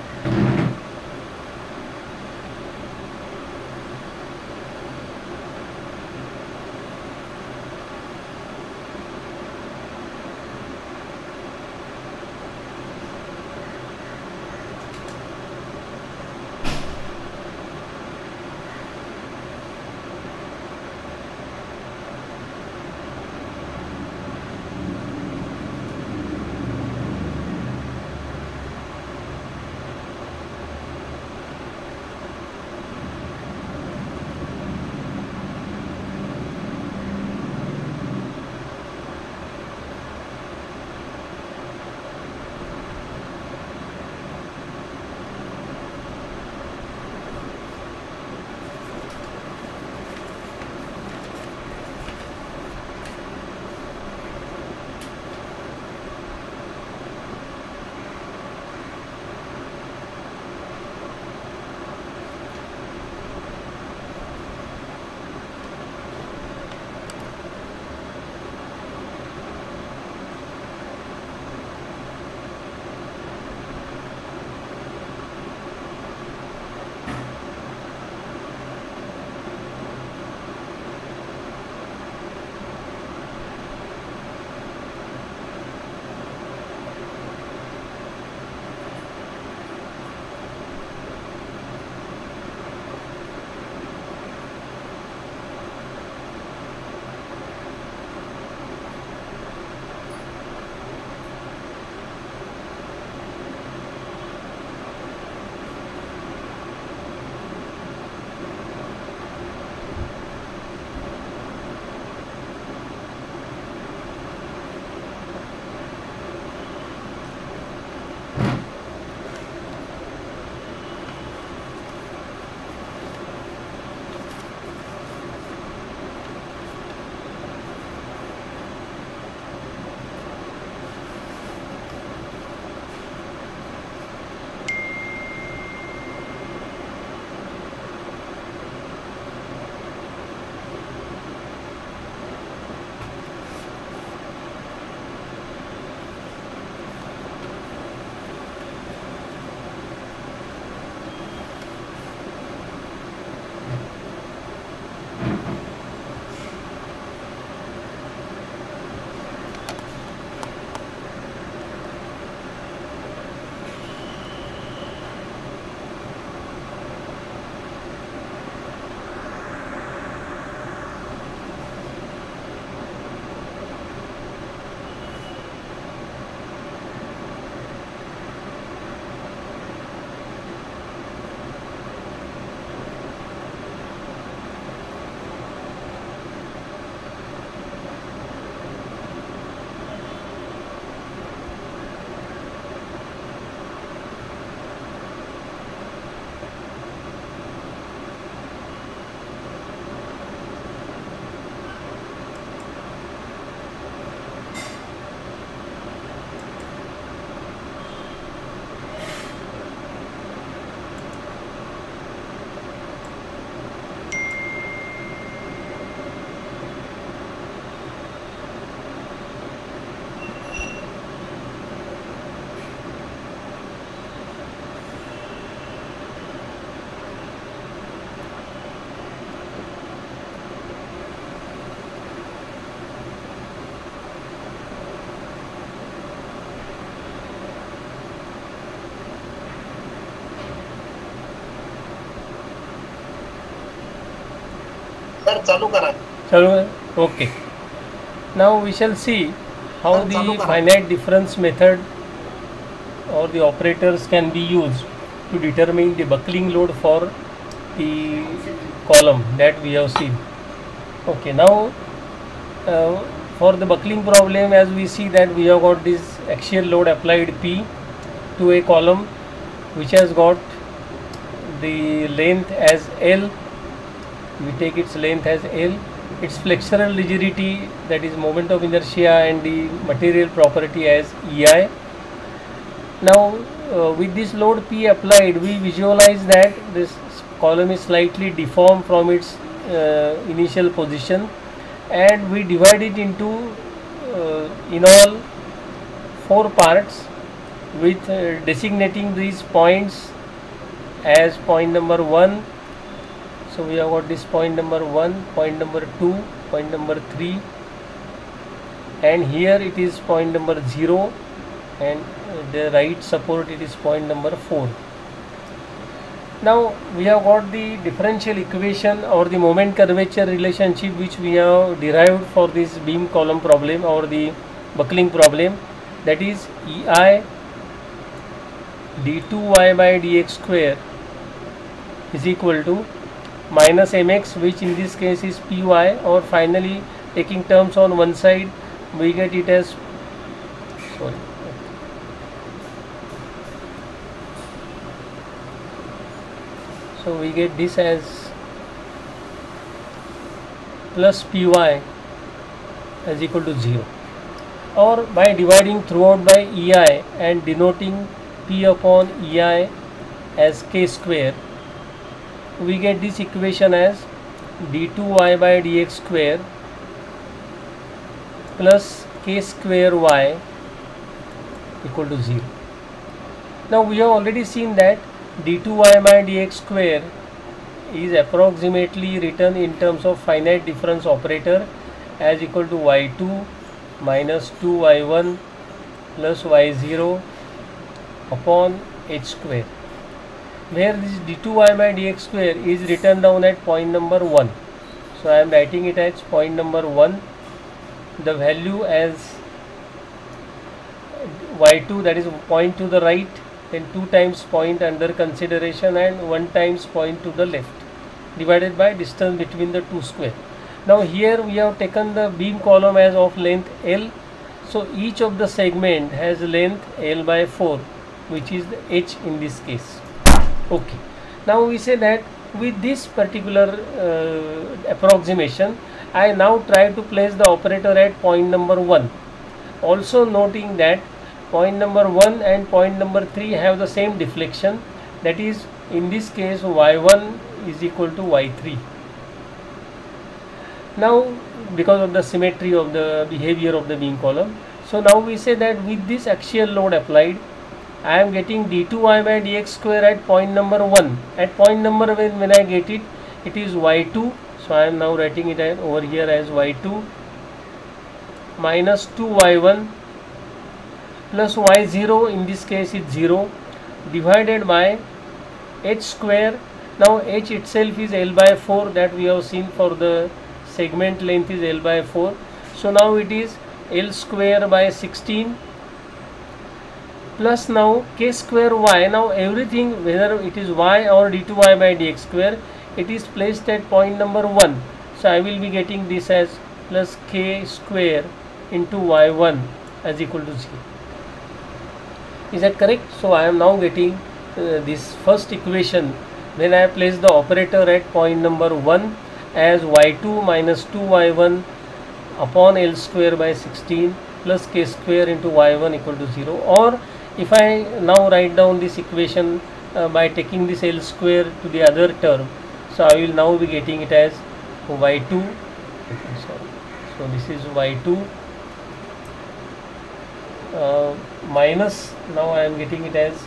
सर चालू करा. Okay. Now we shall see how the finite difference method or the operators can be used to determine the buckling load for the column that we have seen. Okay, now for the buckling problem, as we see that we have got this axial load applied P to a column which has got the length as L. We take its length as L, its flexural rigidity, that is moment of inertia, and the material property as EI. Now with this load P applied, we visualize that this column is slightly deformed from its initial position, and we divide it into in all 4 parts with designating these points as point number 1. So we have got this point number 1, point number 2, point number 3, and here it is point number 0, and the right support it is point number 4. Now we have got the differential equation or the moment curvature relationship which we have derived for this beam column problem or the buckling problem, that is EI d2y by dx square is equal to minus mx, which in this case is py, or finally taking terms on one side we get it as so we get this as plus py is equal to 0, or by dividing throughout by EI and denoting P upon EI as k square, we get this equation as d2y by dx square plus k square y equal to 0. Now we have already seen that d2y by dx square is approximately written in terms of finite difference operator as equal to y2 minus 2y1 plus y0 upon h square, where this d2y by dx square is written down at point number 1. So I am writing it as point number 1, the value as y2, that is point to the right, then 2 times point under consideration and 1 times point to the left, divided by distance between the two square. Now here we have taken the beam column as of length L, so each of the segment has length L by 4, which is the h in this case. Okay, now we say that with this particular approximation, I now try to place the operator at point number 1, also noting that point number 1 and point number 3 have the same deflection, that is in this case y1 is equal to y3. Now because of the symmetry of the behavior of the beam column, so now we say that with this axial load applied, I am getting d2y by dx square at point number 1. At point number when I get it, it is y2, so I am now writing it over here as y2 minus 2y1 plus y0, in this case is 0, divided by h square. Now h itself is L by 4, that we have seen for the segment length is L by 4. So now it is L square by 16 plus now k square y. Now everything, whether it is y or d2y by dx square, it is placed at point number 1. So I will be getting this as plus k square into y1 as equal to 0. Is that correct? So I am now getting this first equation when I place the operator at point number 1 as y2 minus 2y1 upon L square by 16 plus k square into y1 equal to 0. Or if I now write down this equation by taking this L square to the other term, so I will now be getting it as y2. So this is y2 minus, now I am getting it as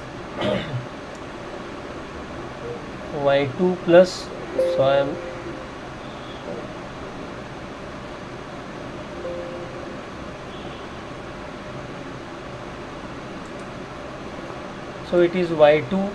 y2 plus, so I am so it is y2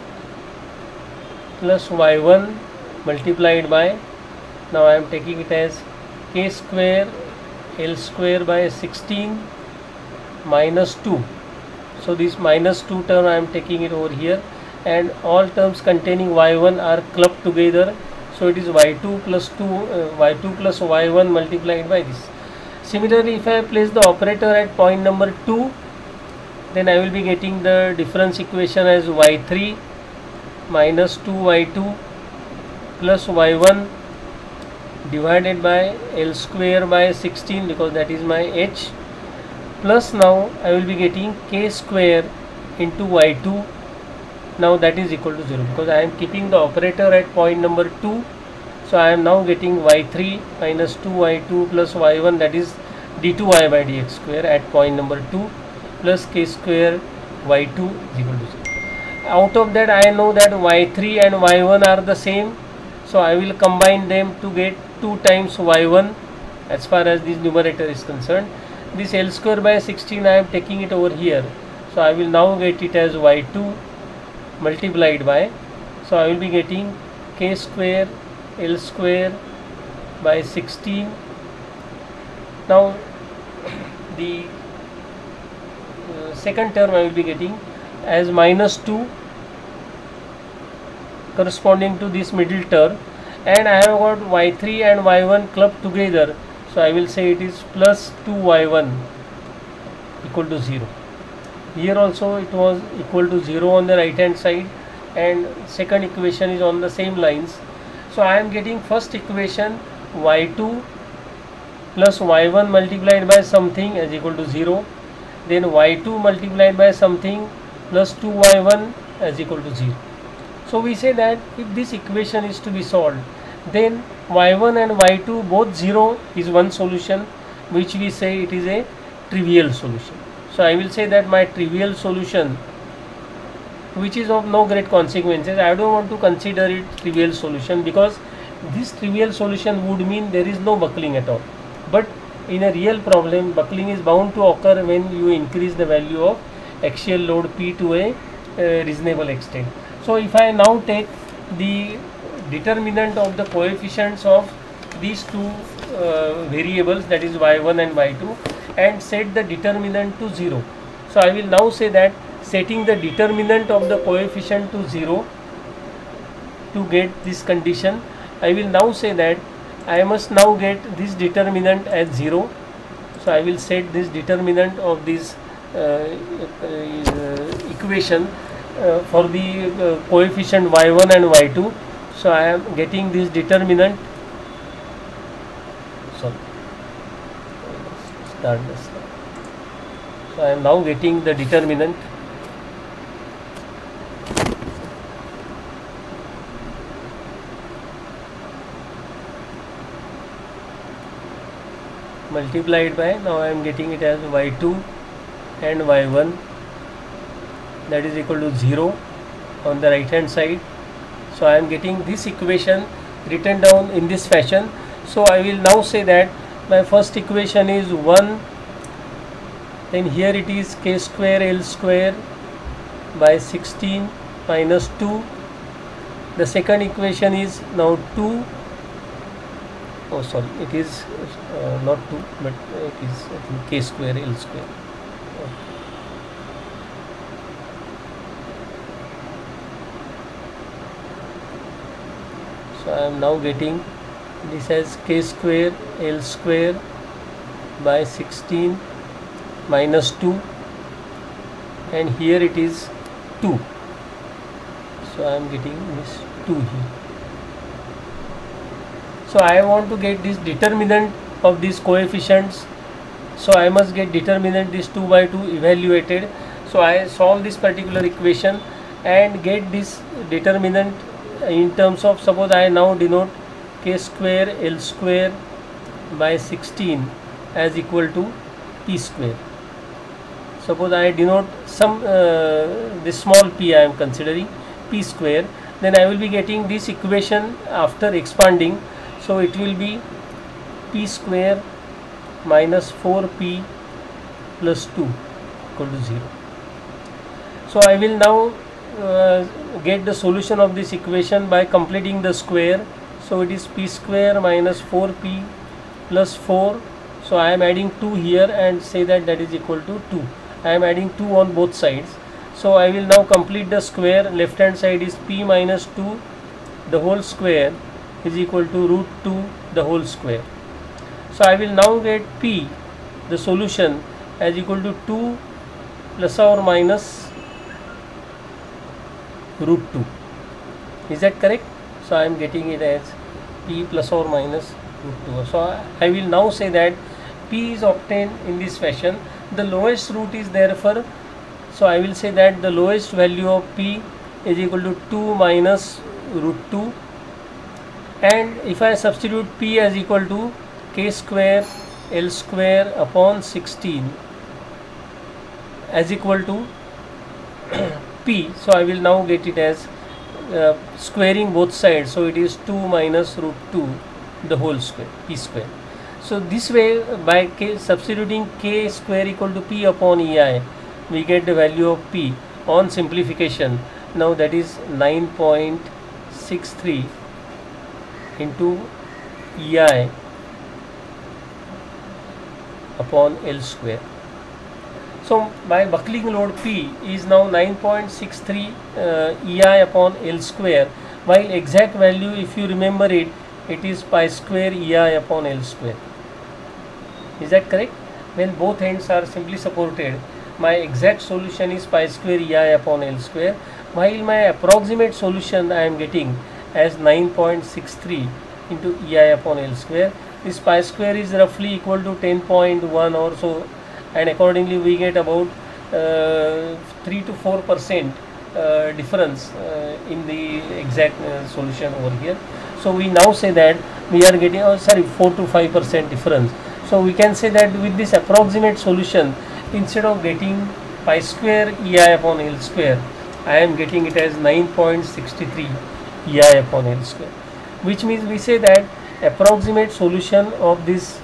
plus y1 multiplied by, now I am taking it as k square L square by 16 minus 2. So this minus 2 term I am taking it over here, and all terms containing y1 are clubbed together, so it is y2 plus y1 multiplied by this. Similarly, if I place the operator at point number 2, then I will be getting the difference equation as y3 minus 2y2 plus y1 divided by L square by 16, because that is my h, plus now I will be getting k square into y2. Now that is equal to 0 because I am keeping the operator at point number 2. So I am now getting y3 minus 2y2 plus y1, that is d2y by dx square at point number 2 plus k square y2 is equal to 0. Out of that I know that y3 and y1 are the same. So I will combine them to get 2 times y1 as far as this numerator is concerned. This L square by 16 I am taking it over here. So I will now get it as y2 multiplied by, so I will be getting k square L square by 16. Now the second term I will be getting as minus 2 corresponding to this middle term, and I have got y3 and y1 clubbed together. So I will say it is plus 2y1 equal to 0. Here also it was equal to 0 on the right hand side, and second equation is on the same lines. So I am getting first equation y2 plus y1 multiplied by something is equal to 0, then y2 multiplied by something plus 2y1 is equal to 0. So we say that if this equation is to be solved, then y1 and y2 both 0 is one solution, which we say it is a trivial solution. So I will say that my trivial solution, which is of no great consequences, I don't want to consider it trivial solution, because this trivial solution would mean there is no buckling at all. But in a real problem, buckling is bound to occur when you increase the value of axial load P to a reasonable extent. So if I now take the determinant of the coefficients of these two variables, that is y1 and y2, and set the determinant to 0. So I will now say that setting the determinant of the coefficient to 0 to get this condition, I will now say that I must now get this determinant as 0. So I will set this determinant of this equation for the coefficient y1 and y2. So I am getting this determinant. Sorry, start this. So I am now getting the determinant multiplied by, now I am getting it as y2 and y1, that is equal to 0 on the right hand side. So I am getting this equation written down in this fashion. So I will now say that my first equation is 1, then here it is k square L square by 16 minus 2. The second equation is now 2. Oh sorry, it is not 2, but it is k square L square. So I am now getting this as k square L square by 16 minus 2, and here it is 2. So I am getting this 2 here. So I want to get this determinant of these coefficients. So I must get determinant this 2 by 2 evaluated. So I solve this particular equation and get this determinant in terms of, suppose I now denote k square L square by 16 as equal to p square. Suppose I denote some this small p I am considering p square, then I will be getting this equation after expanding. So it will be p square minus 4p plus 2 equal to 0. So I will now get the solution of this equation by completing the square. So it is p square minus 4p plus 4. So I am adding 2 here and say that that is equal to 2. I am adding 2 on both sides. So I will now complete the square. Left hand side is p minus 2 the whole square is equal to root 2 the whole square. So I will now get p, the solution, as equal to 2 plus or minus root 2. Is that correct? So I am getting it as p plus or minus root 2. So I will now say that p is obtained in this fashion. The lowest root is therefore So I will say that the lowest value of P is equal to 2 minus root 2, and if I substitute P as equal to k square L square upon 16 as equal to P, so I will now get it as squaring both sides, so it is 2 minus root 2 the whole square, P square. So this way, by substituting k square equal to P upon EI, we get the value of P on simplification. Now that is 9.63 into EI upon L square. So my buckling load P is now 9.63 EI upon L square, while exact value, if you remember it, it is pi square EI upon L square. Is that correct? When both ends are simply supported, my exact solution is pi square EI upon L square, while my approximate solution I am getting as 9.63 into EI upon L square. This pi square is roughly equal to 10.1 or so, and accordingly we get about 3 to 4% difference in the exact solution over here. So we now say that we are getting 4 to 5% difference. So we can say that with this approximate solution, instead of getting pi square EI upon L square, I am getting it as 9.63 EI upon L square, which means we say that approximate solution of this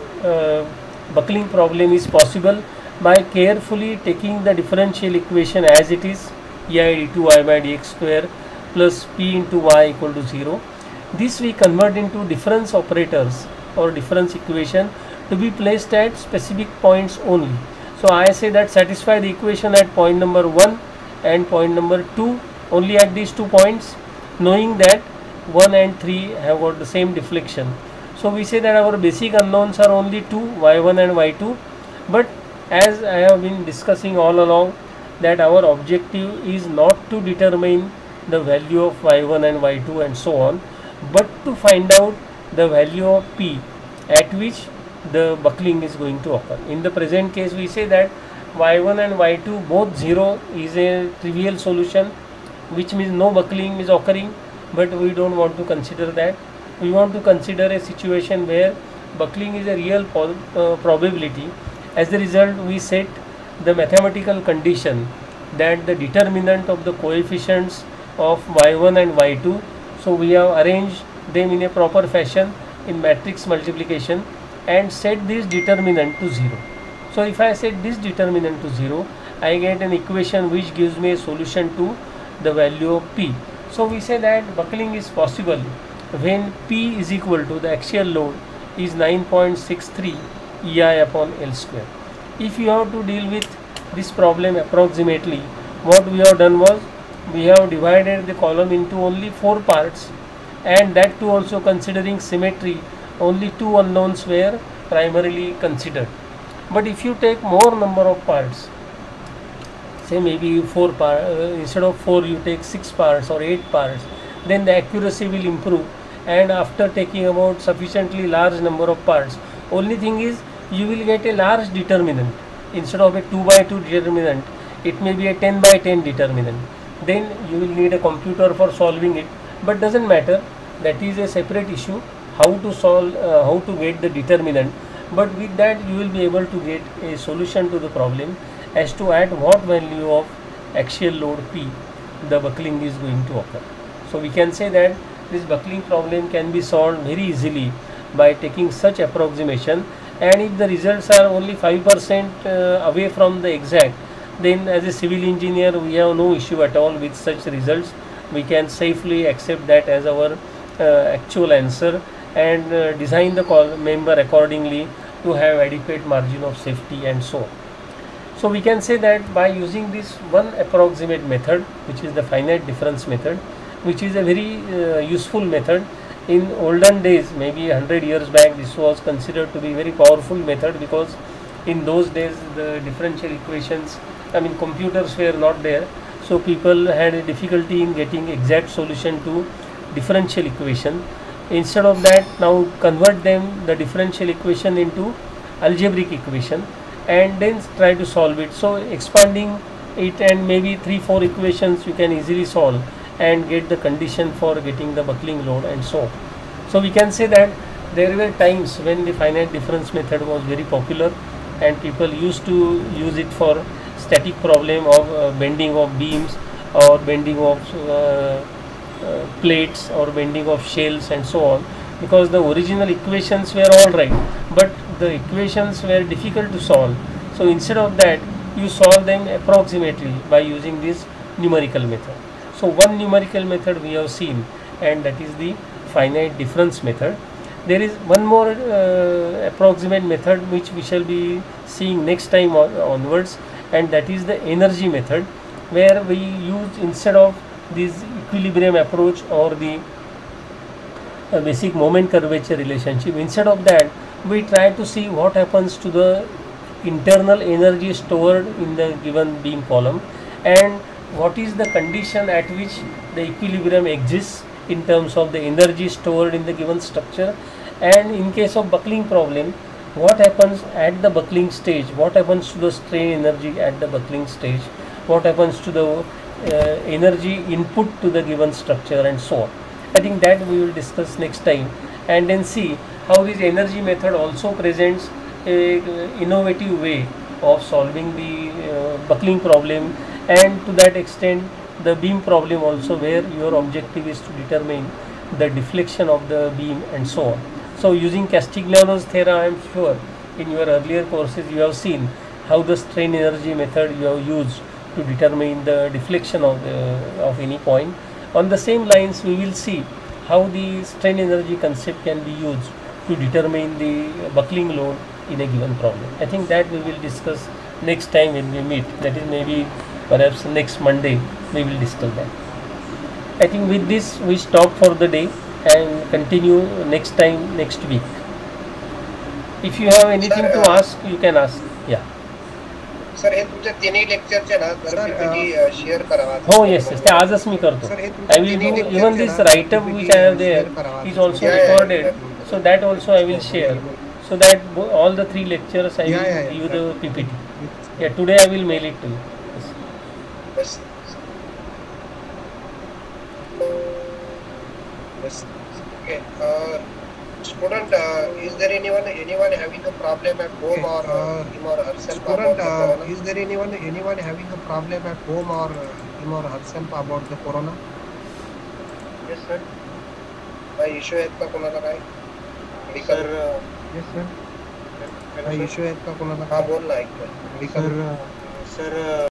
buckling problem is possible by carefully taking the differential equation as it is, EI d2 y by dx square plus P into y equal to 0. This we convert into difference operators or difference equation to be placed at specific points only. So I say that satisfy the equation at point number 1 and point number 2 only at these 2 points, knowing that 1 and 3 have got the same deflection. So we say that our basic unknowns are only 2, y1 and y2, but as I have been discussing all along, that our objective is not to determine the value of y1 and y2 and so on, but to find out the value of P at which the buckling is going to occur. In the present case, we say that y1 and y2 both 0 is a trivial solution, which means no buckling is occurring, but we don't want to consider that. We want to consider a situation where buckling is a real probability. As a result, we set the mathematical condition that the determinant of the coefficients of y1 and y2, so we have arranged them in a proper fashion in matrix multiplication and set this determinant to 0. So if I set this determinant to 0, I get an equation which gives me a solution to the value of P. So we say that buckling is possible when P is equal to the axial load is 9.63 EI upon L square. If you have to deal with this problem approximately, what we have done was we have divided the column into only 4 parts, and that too also considering symmetry, only 2 unknowns were primarily considered. But if you take more number of parts, say maybe 4 parts, instead of 4 you take 6 parts or 8 parts, then the accuracy will improve, and after taking about sufficiently large number of parts, only thing is you will get a large determinant. Instead of a 2 by 2 determinant, it may be a 10 by 10 determinant. Then you will need a computer for solving it, but doesn't matter, that is a separate issue, how to solve, how to get the determinant. But with that you will be able to get a solution to the problem as to at what value of axial load P the buckling is going to occur. So we can say that this buckling problem can be solved very easily by taking such approximation, and if the results are only 5% away from the exact, then as a civil engineer we have no issue at all with such results. We can safely accept that as our actual answer and design the member accordingly to have adequate margin of safety and so on. So we can say that by using this one approximate method, which is the finite difference method, which is a very useful method. In olden days, maybe 100 years back, this was considered to be very powerful method, because in those days the differential equations, computers were not there, so people had a difficulty in getting exact solution to differential equation. Instead of that, now convert them the differential equation into algebraic equation and then try to solve it. So expanding it, and maybe 3-4 equations you can easily solve and get the condition for getting the buckling load and so on. So we can say that there were times when the finite difference method was very popular and people used to use it for static problem of bending of beams or bending of plates or bending of shells and so on, because the original equations were all right, but the equations were difficult to solve. So instead of that, you solve them approximately by using this numerical method. So one numerical method we have seen, and that is the finite difference method. There is one more approximate method which we shall be seeing next time onwards, and that is the energy method, where we use, instead of this equilibrium approach or the basic moment curvature relationship, instead of that we try to see what happens to the internal energy stored in the given beam column and what is the condition at which the equilibrium exists in terms of the energy stored in the given structure, and in case of buckling problem, what happens at the buckling stage, what happens to the strain energy at the buckling stage, what happens to the energy input to the given structure and so on. I think that we will discuss next time, and then see how this energy method also presents a innovative way of solving the buckling problem, and to that extent the beam problem also, where your objective is to determine the deflection of the beam and so on. So using Castigliano's theorem, I am sure in your earlier courses you have seen how the strain energy method you have used to determine the deflection of any point. On the same lines, we will see how the strain energy concept can be used to determine the buckling load in a given problem. I think that we will discuss next time when we meet, that is maybe perhaps next Monday we will discuss that. I think with this we stop for the day and continue next time, next week. If you have anything Sir, to ask, you can ask. Yeah. Sir हे तुमचे तिन्ही लेक्चरचे ना जर PPT share करावा. हो, yes yes, ते आजच मी करतो. I will do even this write up which I have there is also recorded, so that also I will share, so that all the 3 lectures I will give you the PPT. Yeah, today I will mail it to you. Yes. Yes. Okay. Student, is there anyone having a problem at home or him or herself about the corona? Is there anyone having a problem at home or him or herself about the corona? Yes, sir. काय issue आहेत का कोणाला काय? Sir, yes sir. काय issue आहेत का कोणाला? हा बोल ना ऐकतो. सर